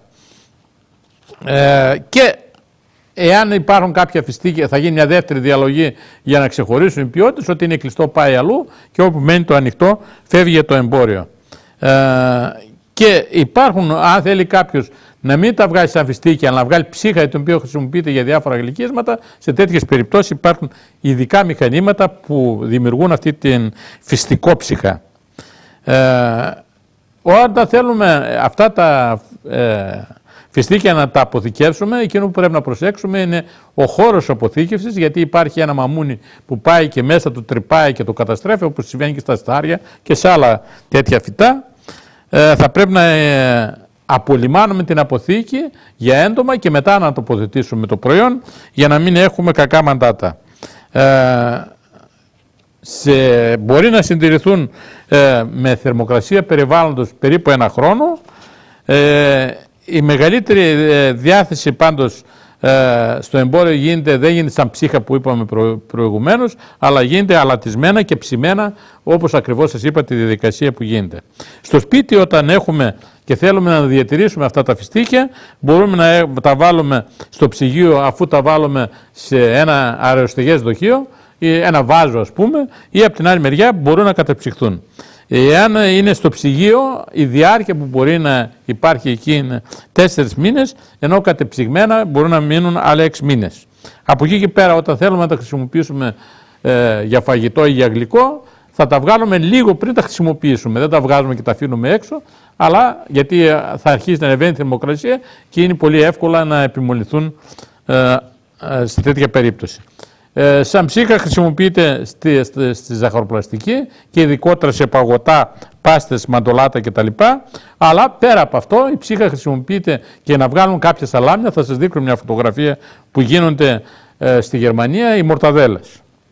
Ε, και εάν υπάρχουν κάποια φιστίκια, θα γίνει μια δεύτερη διαλογή για να ξεχωρίσουν οι ποιότητες, ότι είναι κλειστό πάει αλλού και όπου μένει το ανοιχτό φεύγει για το εμπόριο. Ε, και υπάρχουν, αν θέλει κάποιος να μην τα βγάλει σαν φιστίκια, αλλά να βγάλει ψύχα, το οποίο χρησιμοποιείται για διάφορα γλυκίσματα, σε τέτοιες περιπτώσεις υπάρχουν ειδικά μηχανήματα που δημιουργούν αυτή την φιστικόψυχα. Ε, όταν θέλουμε αυτά τα ε, φιστίκια να τα αποθηκεύσουμε, εκείνο που πρέπει να προσέξουμε είναι ο χώρος αποθήκευσης, γιατί υπάρχει ένα μαμούνι που πάει και μέσα του τρυπάει και το καταστρέφει, όπως συμβαίνει και στα στάρια και σε άλλα τέτοια φυτά. Ε, θα πρέπει να ε, απολυμάνουμε την αποθήκη για έντομα και μετά να τοποθετήσουμε το προϊόν, για να μην έχουμε κακά μαντάτα. Ε, σε, μπορεί να συντηρηθούν ε, με θερμοκρασία περιβάλλοντος περίπου ένα χρόνο. Ε, η μεγαλύτερη ε, διάθεση πάντως ε, στο εμπόριο γίνεται, δεν γίνεται σαν ψύχα που είπαμε προ, προηγουμένως, αλλά γίνεται αλατισμένα και ψημένα, όπως ακριβώς σας είπα τη διαδικασία που γίνεται. Στο σπίτι, όταν έχουμε και θέλουμε να διατηρήσουμε αυτά τα φιστίκια, μπορούμε να τα βάλουμε στο ψυγείο, αφού τα βάλουμε σε ένα αεροστεγές δοχείο, ένα βάζο ας πούμε, ή από την άλλη μεριά μπορούν να κατεψυχθούν. Εάν είναι στο ψυγείο, η διάρκεια που μπορεί να υπάρχει εκεί είναι τέσσερις μήνες, ενώ κατεψυγμένα μπορούν να μείνουν άλλα έξι μήνες. Από εκεί και πέρα, όταν θέλουμε να τα χρησιμοποιήσουμε ε, για φαγητό ή για γλυκό, θα τα βγάλουμε λίγο πριν τα χρησιμοποιήσουμε. Δεν τα βγάζουμε και τα αφήνουμε έξω, αλλά γιατί θα αρχίσει να ανεβαίνει η θερμοκρασία και είναι πολύ εύκολα να επιμολυνθούν ε, ε, σε τέτοια περίπτωση. Ε, σαν ψύχα χρησιμοποιείται στη, στη, στη ζαχαροπλαστική και ειδικότερα σε παγωτά, πάστες, μαντολάτα κτλ. Αλλά πέρα από αυτό η ψύχα χρησιμοποιείται και να βγάλουν κάποια σαλάμια. Θα σας δείξω μια φωτογραφία που γίνονται ε, στη Γερμανία, οι μορταδέλες.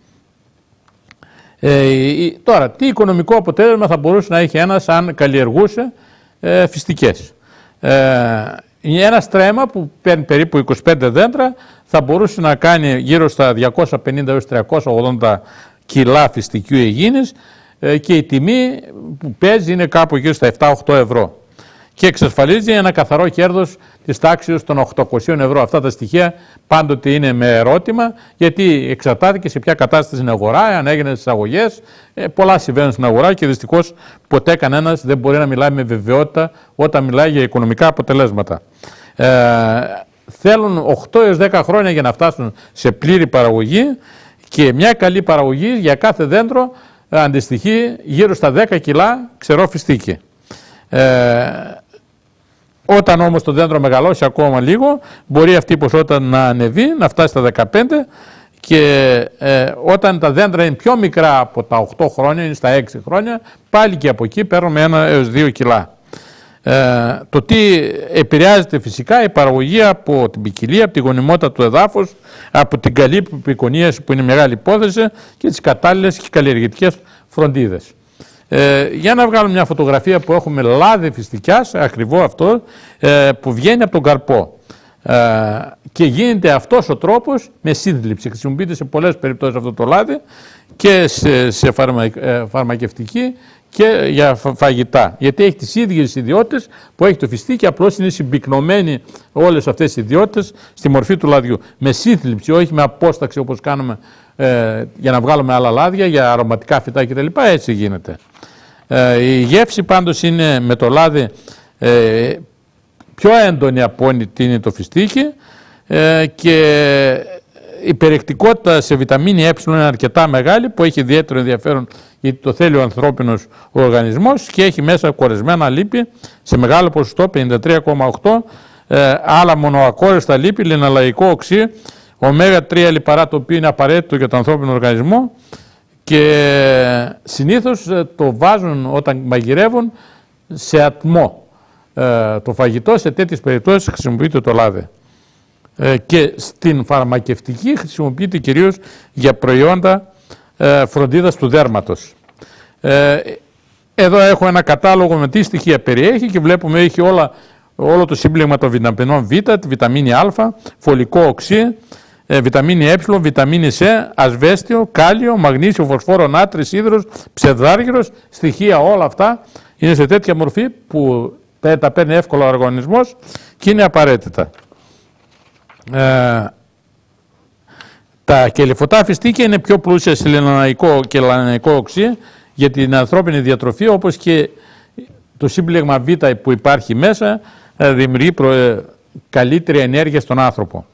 Ε, τώρα, τι οικονομικό αποτέλεσμα θα μπορούσε να έχει ένας αν καλλιεργούσε ε, φιστικές. Ε, ένα στρέμμα που παίρνει περίπου είκοσι πέντε δέντρα θα μπορούσε να κάνει γύρω στα διακόσια πενήντα έως τριακόσια ογδόντα κιλά φιστικιού αιγίνης ε, και η τιμή που παίζει είναι κάπου γύρω στα επτά με οκτώ ευρώ. Και εξασφαλίζει ένα καθαρό κέρδος της τάξης των οκτακοσίων ευρώ. Αυτά τα στοιχεία πάντοτε είναι με ερώτημα, γιατί εξαρτάται και σε ποια κατάσταση είναι αγορά, αν έγινε στις αγωγές. Ε, πολλά συμβαίνουν στην αγορά και δυστυχώς ποτέ κανένας δεν μπορεί να μιλάει με βεβαιότητα όταν μιλάει για οικονομικά αποτελέσματα. Ε, θέλουν οκτώ έως δέκα χρόνια για να φτάσουν σε πλήρη παραγωγή, και μια καλή παραγωγή για κάθε δέντρο αντιστοιχεί γύρω στα δέκα κιλά ξερό φιστίκι. Ε, όταν όμως το δέντρο μεγαλώσει ακόμα λίγο, μπορεί αυτή η ποσότητα να ανεβεί, να φτάσει στα δεκαπέντε, και ε, όταν τα δέντρα είναι πιο μικρά από τα οκτώ χρόνια, είναι στα έξι χρόνια, πάλι και από εκεί παίρνουμε ένα έως δύο κιλά. Ε, το τι επηρεάζεται φυσικά η παραγωγή από την ποικιλία, από τη γονιμότητα του εδάφους, από την καλή επικονίαση που είναι μεγάλη υπόθεση, και τις κατάλληλες και καλλιεργητικές φροντίδες. Ε, για να βγάλουμε μια φωτογραφία που έχουμε λάδι φιστικιάς, ακριβό αυτό, ε, που βγαίνει από τον καρπό. Ε, και γίνεται αυτός ο τρόπος με σύνθλιψη. Χρησιμοποιείται σε πολλές περιπτώσεις αυτό το λάδι, και σε, σε φαρμα, ε, φαρμακευτική και για φαγητά. Γιατί έχει τις ίδιες ιδιότητες που έχει το φιστίκι, απλώς είναι συμπυκνωμένοι όλες αυτές οι ιδιότητες στη μορφή του λαδιού. Με σύθλιψη, όχι με απόσταξη όπως κάνουμε ε, για να βγάλουμε άλλα λάδια, για αρωματικά φυτά κτλ. Έτσι γίνεται. Ε, η γεύση πάντως είναι με το λάδι ε, πιο έντονη από ό,τι είναι το φιστίκι ε, και η περιεκτικότητα σε βιταμίνη Ε είναι αρκετά μεγάλη, που έχει ιδιαίτερο ενδιαφέρον γιατί το θέλει ο ανθρώπινος οργανισμός και έχει μέσα κορεσμένα λίπη σε μεγάλο ποσοστό, πενήντα τρία κόμμα οκτώ, ε, άλλα μονοακόρεστα λίπη, λινολαϊκό οξύ, ωμέγα τρία λιπαρά, το οποίο είναι απαραίτητο για τον ανθρώπινο οργανισμό και συνήθως ε, το βάζουν όταν μαγειρεύουν σε ατμό. Ε, το φαγητό σε τέτοιες περιπτώσεις χρησιμοποιείται το λάδι. Ε, και στην φαρμακευτική χρησιμοποιείται κυρίως για προϊόντα ε, φροντίδας του δέρματος. Ε, εδώ έχω ένα κατάλογο με τι στοιχεία περιέχει και βλέπουμε έχει όλα, όλο το σύμπλεγμα των βιταμινών Β, τη βιταμίνη Α, φωλικό οξύ, ε, βιταμίνη Ε, βιταμίνη Σ, ασβέστιο, κάλιο, μαγνήσιο, φωσφόρο, νάτρη, σίδηρος, ψευδάργυρος. Στοιχεία όλα αυτά είναι σε τέτοια μορφή που τα παίρνει εύκολα ο οργανισμός και είναι απαραίτητα. Ε, τα κελυφωτά φιστίκια είναι πιο πλούσια σε λινολαϊκό και λαναϊκό οξύ για την ανθρώπινη διατροφή, όπως και το σύμπλεγμα Β που υπάρχει μέσα ε, δημιουργεί προ, ε, καλύτερη ενέργεια στον άνθρωπο.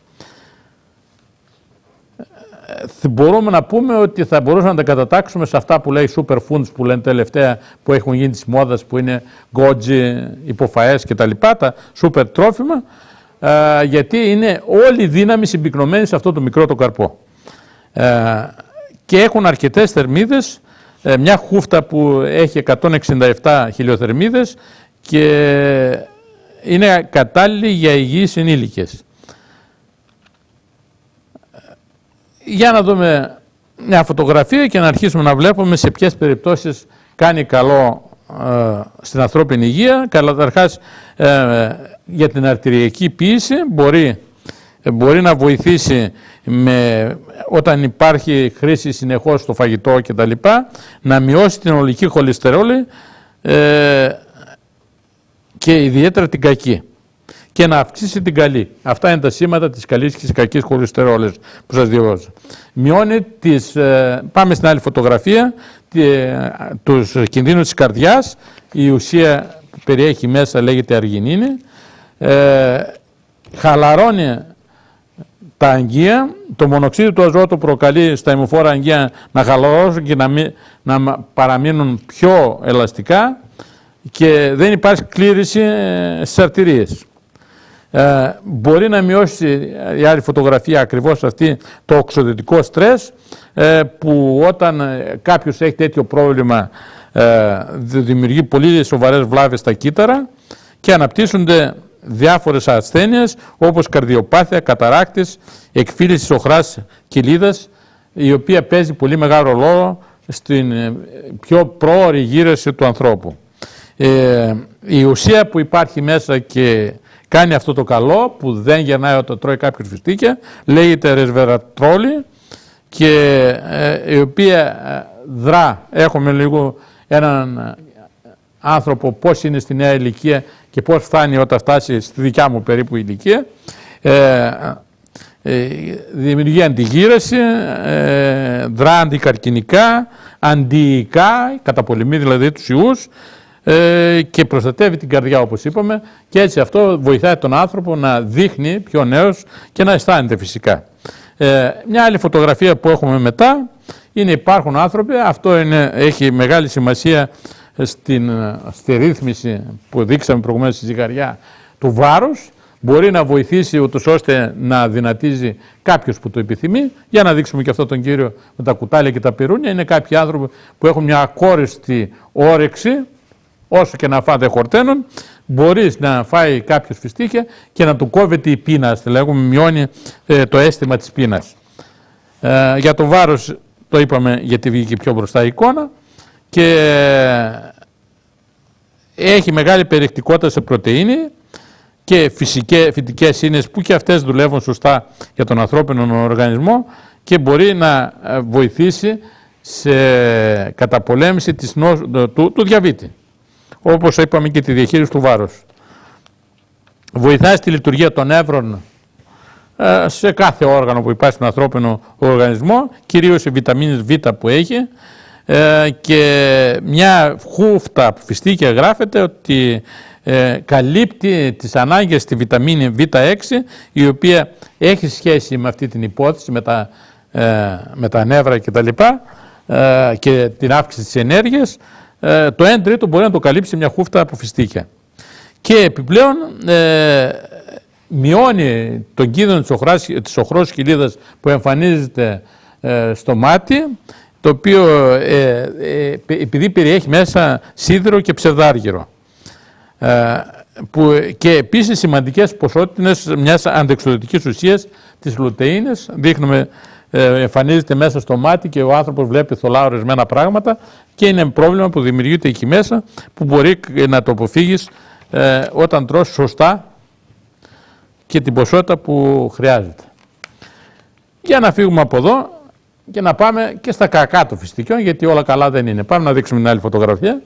Ε, μπορούμε να πούμε ότι θα μπορούσαμε να τα κατατάξουμε σε αυτά που λέει superfoods που λένε τελευταία, που έχουν γίνει της μόδας, που είναι γκότζι, υποφαές κτλ. Τα super τρόφιμα, Uh, γιατί είναι όλη η δύναμη συμπυκνωμένη σε αυτό το μικρό το καρπό. Uh, και έχουν αρκετές θερμίδες, uh, μια χούφτα που έχει εκατόν εξήντα επτά χιλιοθερμίδες και είναι κατάλληλη για υγιείς ενήλικες. Για να δούμε μια φωτογραφία και να αρχίσουμε να βλέπουμε σε ποιες περιπτώσεις κάνει καλό uh, στην ανθρώπινη υγεία. Καταρχάς, uh, για την αρτηριακή ποίηση μπορεί, μπορεί να βοηθήσει με, όταν υπάρχει χρήση συνεχώς στο φαγητό και τα λοιπά, να μειώσει την ολική χολυστερόλη ε, και ιδιαίτερα την κακή και να αυξήσει την καλή. Αυτά είναι τα σήματα της καλής και της κακής χολυστερόλης που σας διαβάζω. Μειώνει τις, ε, πάμε στην άλλη φωτογραφία, ε, τους κινδύνους της καρδιάς. Η ουσία που περιέχει μέσα λέγεται αργινίνη. Ε, χαλαρώνει τα αγγεία, το μονοξίδιο του αζότου προκαλεί στα ημοφόρα αγγεία να χαλαρώσουν και να, μη, να παραμείνουν πιο ελαστικά και δεν υπάρχει κλήρηση στις αρτηρίες. Ε, μπορεί να μειώσει η άλλη φωτογραφία ακριβώς αυτή το οξυδοτικό στρες ε, που όταν κάποιος έχει τέτοιο πρόβλημα ε, δημιουργεί πολύ σοβαρές βλάβες στα κύτταρα και αναπτύσσονται διάφορες ασθένειες όπως καρδιοπάθεια, καταράκτης, εκφύλιση οχράς κοιλίδας, η οποία παίζει πολύ μεγάλο ρόλο στην πιο πρόωρη γύρωση του ανθρώπου. Ε, η ουσία που υπάρχει μέσα και κάνει αυτό το καλό, που δεν γεννάει όταν τρώει κάποιος φιστίκια, λέγεται ρεσβερατρόλη και ε, η οποία δρά. Έχουμε λίγο έναν άνθρωπο πώς είναι στη νέα ηλικία και πώς φτάνει όταν φτάσει στη δικιά μου περίπου ηλικία. Ε, ε, δημιουργεί αντιγύρωση, ε, δρά αντικαρκινικά, αντιϊκά, καταπολεμεί δηλαδή τους ιούς ε, και προστατεύει την καρδιά όπως είπαμε και έτσι αυτό βοηθάει τον άνθρωπο να δείχνει πιο νέος και να αισθάνεται φυσικά. Ε, μια άλλη φωτογραφία που έχουμε μετά είναι υπάρχουν άνθρωποι, αυτό είναι, έχει μεγάλη σημασία στην, στη ρύθμιση που δείξαμε προηγουμένως στη ζυγαριά του βάρους, μπορεί να βοηθήσει ούτως ώστε να δυνατίζει κάποιος που το επιθυμεί. Για να δείξουμε και αυτό τον κύριο με τα κουτάλια και τα πυρούνια. Είναι κάποιοι άνθρωποι που έχουν μια ακόριστη όρεξη, όσο και να φάτε χορταίνων, μπορείς να φάει κάποιος φιστίκια και να του κόβεται η πείνα, λέγουμε, μειώνει ε, το αίσθημα της πείνας. Ε, για το βάρος το είπαμε γιατί βγήκε πιο μπροστά η εικόνα. Και έχει μεγάλη περιεκτικότητα σε πρωτεΐνη και φυσικές φυτικές ίνες που και αυτές δουλεύουν σωστά για τον ανθρώπινο οργανισμό και μπορεί να βοηθήσει σε καταπολέμηση της νόσ, του, του διαβήτη. Όπως είπαμε και τη διαχείριση του βάρους. Βοηθάει στη λειτουργία των νεύρων σε κάθε όργανο που υπάρχει στον ανθρώπινο οργανισμό, κυρίως η βιταμίνη Β που έχει, και μια χούφτα φιστίκια γράφεται ότι ε, καλύπτει τις ανάγκες στη βιταμίνη Β έξι, η οποία έχει σχέση με αυτή την υπόθεση, με τα, ε, με τα νεύρα και τα λοιπά, ε, και την αύξηση της ενέργειας. Ε, το ένα τρίτο μπορεί να το καλύψει μια χούφτα από φιστίκια. Και επιπλέον ε, μειώνει τον κίνδυνο της οχρός κοιλίδας που εμφανίζεται ε, στο μάτι, το οποίο ε, ε, επειδή περιέχει μέσα σίδηρο και ψευδάργυρο. Ε, που, και επίσης σημαντικές ποσότητες μιας αντεξοδοτικής ουσίας της λουτεΐνης. Δείχνουμε, ε, εμφανίζεται μέσα στο μάτι και ο άνθρωπος βλέπει θολά ορισμένα πράγματα και είναι πρόβλημα που δημιουργείται εκεί μέσα, που μπορεί να το αποφύγεις ε, όταν τρως σωστά και την ποσότητα που χρειάζεται. Για να φύγουμε από εδώ και να πάμε και στα κακά των φιστικιών, γιατί όλα καλά δεν είναι. Πάμε να δείξουμε μια άλλη φωτογραφία.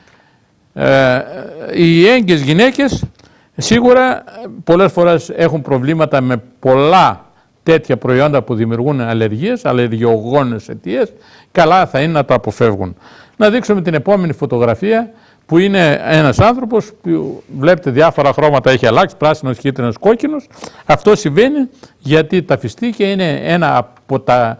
Ε, οι έγκυες γυναίκες σίγουρα πολλές φορές έχουν προβλήματα με πολλά τέτοια προϊόντα που δημιουργούν αλλεργίες, αλλεργιογόνες αιτίες. Καλά θα είναι να το αποφεύγουν. Να δείξουμε την επόμενη φωτογραφία, που είναι ένας άνθρωπος που βλέπετε διάφορα χρώματα έχει αλλάξει, πράσινος, κίτρινος, κόκκινος. Αυτό συμβαίνει γιατί τα φιστίκια είναι ένα από τα,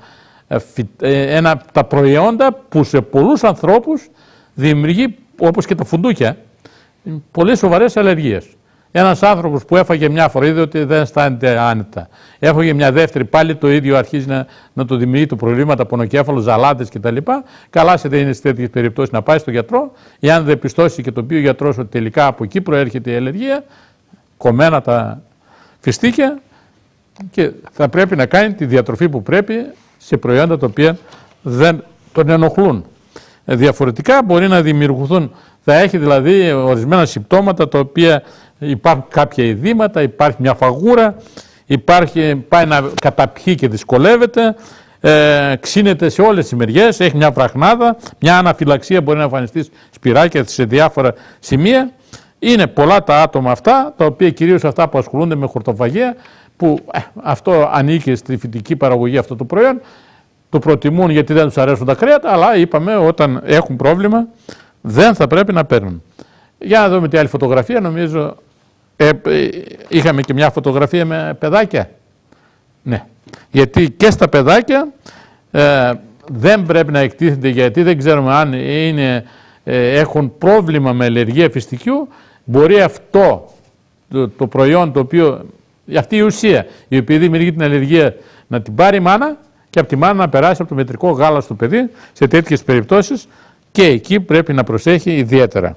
ένα από τα προϊόντα που σε πολλούς ανθρώπους δημιουργεί, όπως και τα φουντούκια, πολύ σοβαρές αλλεργίες. Ένας άνθρωπος που έφαγε μια φορά είδε ότι δεν αισθάνεται άνετα. Έφαγε μια δεύτερη, πάλι το ίδιο αρχίζει να, να το δημιουργεί το προβλήματα, πονοκέφαλο, ζαλάδες κτλ. Καλά σε δεν είναι σε τέτοιες περιπτώσεις να πάει στον γιατρό. Εάν δεν πιστώσει και το πει ο γιατρός ότι τελικά από εκεί προέρχεται η αλλεργία, κομμένα τα φιστίκια, και θα πρέπει να κάνει τη διατροφή που πρέπει σε προϊόντα τα οποία δεν τον ενοχλούν. Διαφορετικά μπορεί να δημιουργηθούν, θα έχει δηλαδή ορισμένα συμπτώματα τα οποία υπάρχουν κάποια ειδήματα, υπάρχει μια φαγούρα, υπάρχει, πάει να καταπιεί και δυσκολεύεται, ε, ξύνεται σε όλες τις μεριές, έχει μια βραχνάδα, μια αναφυλαξία μπορεί να εμφανιστεί σπυράκια σε διάφορα σημεία. Είναι πολλά τα άτομα αυτά, τα οποία κυρίως αυτά που ασχολούνται με χορτοφαγία, που ε, αυτό ανήκει στη φυτική παραγωγή αυτό το προϊόν, το προτιμούν γιατί δεν τους αρέσουν τα κρέατα, αλλά είπαμε όταν έχουν πρόβλημα δεν θα πρέπει να παίρνουν. Για να δούμε τη άλλη φωτογραφία. Νομίζω ε, ε, είχαμε και μια φωτογραφία με παιδάκια. Ναι, γιατί και στα παιδάκια ε, δεν πρέπει να εκτίθενται, γιατί δεν ξέρουμε αν είναι, ε, έχουν πρόβλημα με αλλεργία φιστικιού. Μπορεί αυτό το, το προϊόν, το οποίο, αυτή η ουσία η οποία δημιουργεί την αλλεργία, να την πάρει η μάνα και από τη μάνα να περάσει από το μετρικό γάλα στο παιδί. Σε τέτοιες περιπτώσεις και εκεί πρέπει να προσέχει ιδιαίτερα.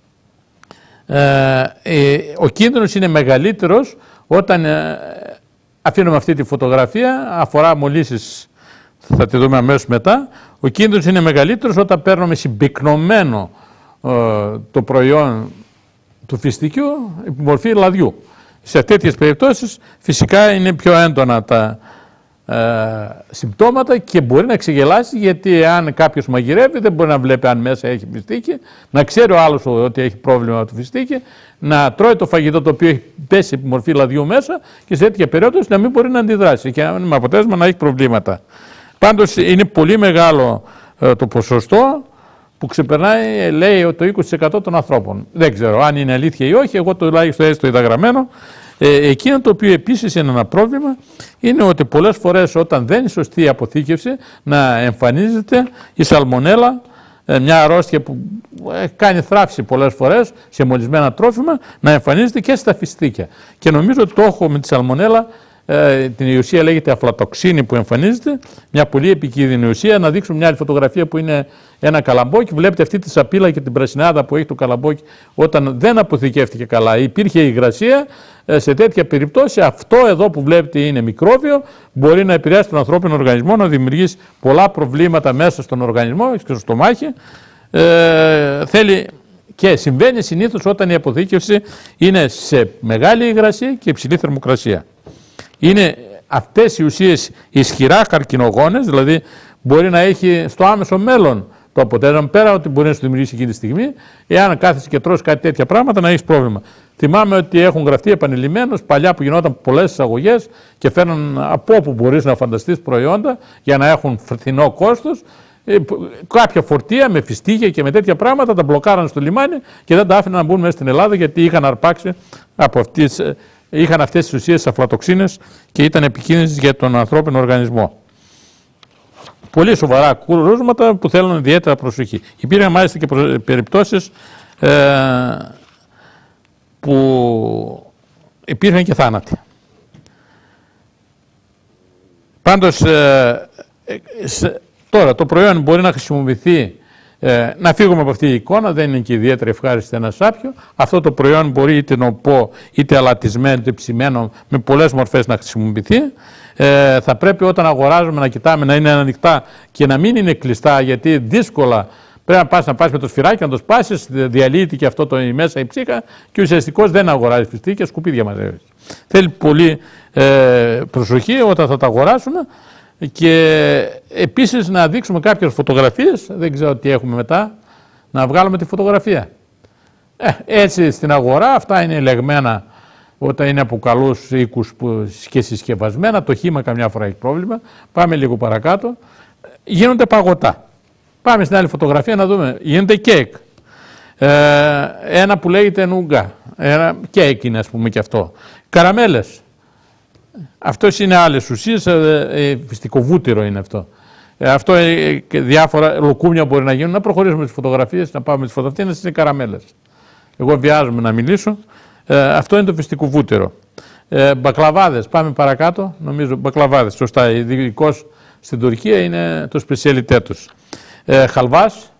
Ε, ε, ο κίνδυνος είναι μεγαλύτερος όταν ε, αφήνουμε αυτή τη φωτογραφία, αφορά μολύσεις, θα τη δούμε αμέσως μετά. Ο κίνδυνος είναι μεγαλύτερος όταν παίρνουμε συμπυκνωμένο ε, το προϊόν του φιστικιού υπό μορφή λαδιού. Σε τέτοιες περιπτώσεις φυσικά είναι πιο έντονα τα Ε, συμπτώματα και μπορεί να ξεγελάσει, γιατί αν κάποιος μαγειρεύει δεν μπορεί να βλέπει αν μέσα έχει φιστίκι, να ξέρει ο άλλος ότι έχει πρόβλημα του φιστίκι, να τρώει το φαγητό το οποίο έχει πέσει υπό μορφή λαδιού μέσα και σε τέτοια περίπτωση να μην μπορεί να αντιδράσει και με αποτέλεσμα να έχει προβλήματα. Πάντως είναι πολύ μεγάλο ε, το ποσοστό που ξεπερνάει, λέει, το είκοσι τοις εκατό των ανθρώπων. Δεν ξέρω αν είναι αλήθεια ή όχι, εγώ τουλάχιστον έτσι το είδα γραμμένο. Ε, εκείνο το οποίο επίσης είναι ένα πρόβλημα είναι ότι πολλές φορές όταν δεν είναι σωστή η αποθήκευση να εμφανίζεται η σαλμονέλα, ε, μια αρρώστια που ε, κάνει θράψη πολλές φορές σε μολυσμένα τρόφιμα, να εμφανίζεται και στα φιστίκια. Και νομίζω ότι το έχω με τη σαλμονέλα, ε, την ουσία λέγεται αφλατοξίνη που εμφανίζεται, μια πολύ επικίνδυνη ουσία. Να δείξουμε μια άλλη φωτογραφία που είναι ένα καλαμπόκι. Βλέπετε αυτή τη σαπίλα και την πρασινάδα που έχει το καλαμπόκι όταν δεν αποθηκεύτηκε καλά. Υπήρχε υγρασία. Σε τέτοια περίπτωση αυτό εδώ που βλέπετε είναι μικρόβιο, μπορεί να επηρεάσει τον ανθρώπινο οργανισμό, να δημιουργήσει πολλά προβλήματα μέσα στον οργανισμό και στο στομάχι. Ε, θέλει και συμβαίνει συνήθως όταν η αποθήκευση είναι σε μεγάλη υγρασία και υψηλή θερμοκρασία. Είναι αυτές οι ουσίες ισχυρά καρκινογόνες, δηλαδή μπορεί να έχει στο άμεσο μέλλον το αποτέλεσμα, πέρα ότι μπορεί να σου δημιουργήσει εκείνη τη στιγμή, εάν κάθεσαι και τρως κάτι τέτοια πράγματα, να έχει πρόβλημα. Θυμάμαι ότι έχουν γραφτεί επανειλημμένως παλιά που γινόταν πολλές εισαγωγές και φέρναν από όπου μπορείς να φανταστείς προϊόντα για να έχουν φθηνό κόστος. Κάποια φορτία με φιστίκια και με τέτοια πράγματα τα μπλοκάραν στο λιμάνι και δεν τα άφηναν να μπουν μέσα στην Ελλάδα, γιατί είχαν αρπάξει από αυτές, είχαν αυτές τις ουσίες, τις αφλατοξίνες, και ήταν επικίνδυνες για τον ανθρώπινο οργανισμό. Πολύ σοβαρά κρούσματα που θέλουν ιδιαίτερα προσοχή. Υπήρχαν μάλιστα και περιπτώσεις ε, που υπήρχαν και θάνατοι. Πάντως, ε, σε, τώρα το προϊόν μπορεί να χρησιμοποιηθεί, ε, να φύγουμε από αυτή η εικόνα, δεν είναι και ιδιαίτερα ευχάριστη ένα σάπιο. Αυτό το προϊόν μπορεί είτε νοπό, είτε αλατισμένο, είτε ψημένο, με πολλές μορφές να χρησιμοποιηθεί. Ε, θα πρέπει όταν αγοράζουμε να κοιτάμε να είναι ανοιχτά και να μην είναι κλειστά, γιατί δύσκολα πρέπει να πας, να πας με το σφυράκι, να το σπάσεις, διαλύεται και αυτό το μέσα η ψύχα και ουσιαστικώς δεν αγοράζει φιστί και σκουπίδια μαζεύεις. Θέλει πολύ ε, προσοχή όταν θα τα αγοράσουμε, και επίσης να δείξουμε κάποιες φωτογραφίες, δεν ξέρω τι έχουμε μετά, να βγάλουμε τη φωτογραφία. Ε, έτσι στην αγορά αυτά είναι ελεγμένα όταν είναι από καλούς οίκους και συσκευασμένα, το χύμα καμιά φορά έχει πρόβλημα. Πάμε λίγο παρακάτω. Γίνονται παγωτά. Πάμε στην άλλη φωτογραφία να δούμε. Γίνεται κέικ. Ε, ένα που λέγεται νούγκα. Ένα κέικ είναι, ας πούμε, και αυτό. Καραμέλες. Αυτό είναι άλλες ουσίες. Ε, φυστικοβούτυρο είναι αυτό. Ε, αυτό ε, και διάφορα λοκούμια μπορεί να γίνουν. Να προχωρήσουμε τις φωτογραφίες, να πάμε τις φωτογραφίες, είναι καραμέλες. Εγώ βιάζομαι να μιλήσω. Ε, αυτό είναι το φυστικοβούτυρο. Ε, μπακλαβάδες, πάμε παρακάτω. Νομίζω μπακλαβάδες, σωστά. Ειδικώς στην Τουρκία είναι το σπεσιαλιτέ τους. Ε, χαλβάς,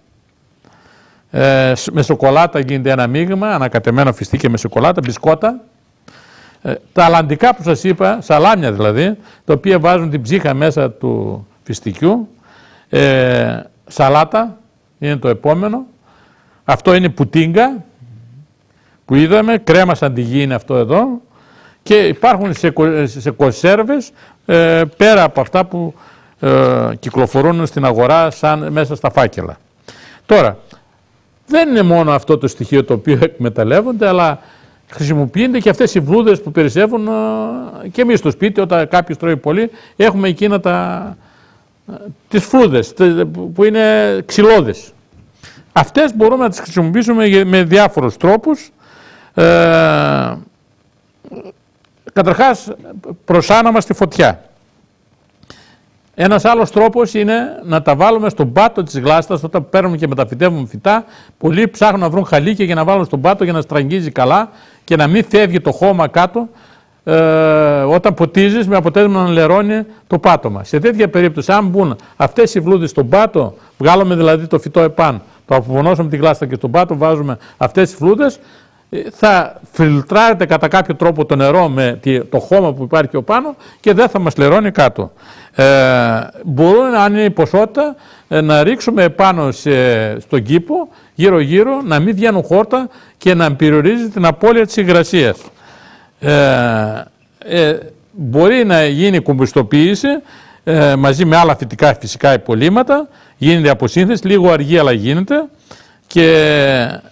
ε, με σοκολάτα γίνεται ένα μείγμα, ανακατεμένο φιστίκι με σοκολάτα, μπισκότα. Ε, τα αλλαντικά που σας είπα, σαλάμια δηλαδή, τα οποία βάζουν την ψύχα μέσα του φιστικιού. Ε, σαλάτα είναι το επόμενο. Αυτό είναι πουτίνγκα που είδαμε, κρέμα σαν τη γη είναι αυτό εδώ, και υπάρχουν σε, σε κονσέρβες ε, πέρα από αυτά που ε, κυκλοφορούν στην αγορά σαν μέσα στα φάκελα. Τώρα, δεν είναι μόνο αυτό το στοιχείο το οποίο εκμεταλλεύονται, αλλά χρησιμοποιούνται και αυτές οι βλούδες που περισσεύουν ε, και εμείς στο σπίτι, όταν κάποιος τρώει πολύ, έχουμε εκείνα τα, ε, τις φλούδες που είναι ξυλώδες. Αυτές μπορούμε να τις χρησιμοποιήσουμε με διάφορους τρόπους. Ε, καταρχάς, προσάναμα στη φωτιά. Ένας άλλος τρόπος είναι να τα βάλουμε στον πάτο της γλάστας, όταν παίρνουμε και μεταφυτεύουμε φυτά. Πολλοί ψάχνουν να βρουν χαλίκια για να βάλουν στον πάτο για να στραγγίζει καλά και να μην φεύγει το χώμα κάτω ε, όταν ποτίζεις, με αποτέλεσμα να λερώνει το πάτωμα. Σε τέτοια περίπτωση, αν μπουν αυτές οι βλούδες στον πάτο, βγάλουμε δηλαδή το φυτό επάνω, το απομονώσουμε τη γλάστα και στον πάτο βάζουμε αυτές τις βλούδες, θα φιλτράρεται κατά κάποιο τρόπο το νερό με το χώμα που υπάρχει πιο πάνω και δεν θα μας λερώνει κάτω. Ε, μπορούμε, αν είναι η ποσότητα, να ρίξουμε επάνω σε, στον κήπο, γύρω γύρω, να μην βγαίνουν χόρτα και να περιορίζει την απώλεια της υγρασίας. Ε, ε, μπορεί να γίνει κουμπιστοποίηση ε, μαζί με άλλα φυτικά φυσικά υπολείμματα, γίνεται αποσύνθεση, λίγο αργή αλλά γίνεται, και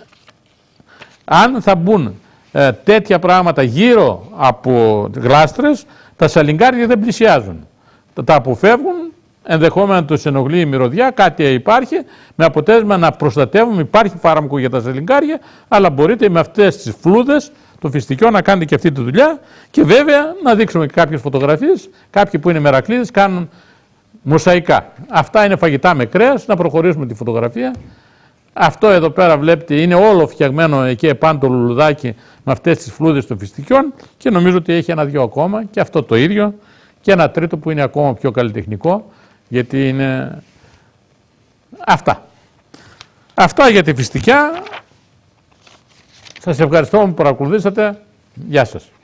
αν θα μπουν ε, τέτοια πράγματα γύρω από γλάστρες, τα σαλιγκάρια δεν πλησιάζουν. Τα, τα αποφεύγουν, ενδεχόμενα τους ενοχλεί η μυρωδιά, κάτι υπάρχει, με αποτέλεσμα να προστατεύουμε. Υπάρχει φάρμακο για τα σαλιγκάρια, αλλά μπορείτε με αυτές τις φλούδες το φιστικιό να κάνετε και αυτή τη δουλειά, και βέβαια να δείξουμε και κάποιες φωτογραφίες. Κάποιοι που είναι μερακλείδες κάνουν μοσαϊκά. Αυτά είναι φαγητά με κρέας. Να προχωρήσουμε τη φωτογραφία. Αυτό εδώ πέρα βλέπετε είναι όλο φτιαγμένο εκεί επάνω το λουλουδάκι με αυτές τις φλούδες των φιστικιών, και νομίζω ότι έχει ένα-δυο ακόμα, και αυτό το ίδιο, και ένα τρίτο που είναι ακόμα πιο καλλιτεχνικό, γιατί είναι αυτά. Αυτά για τη φιστικιά. Σας ευχαριστώ που παρακολουθήσατε. Γεια σας.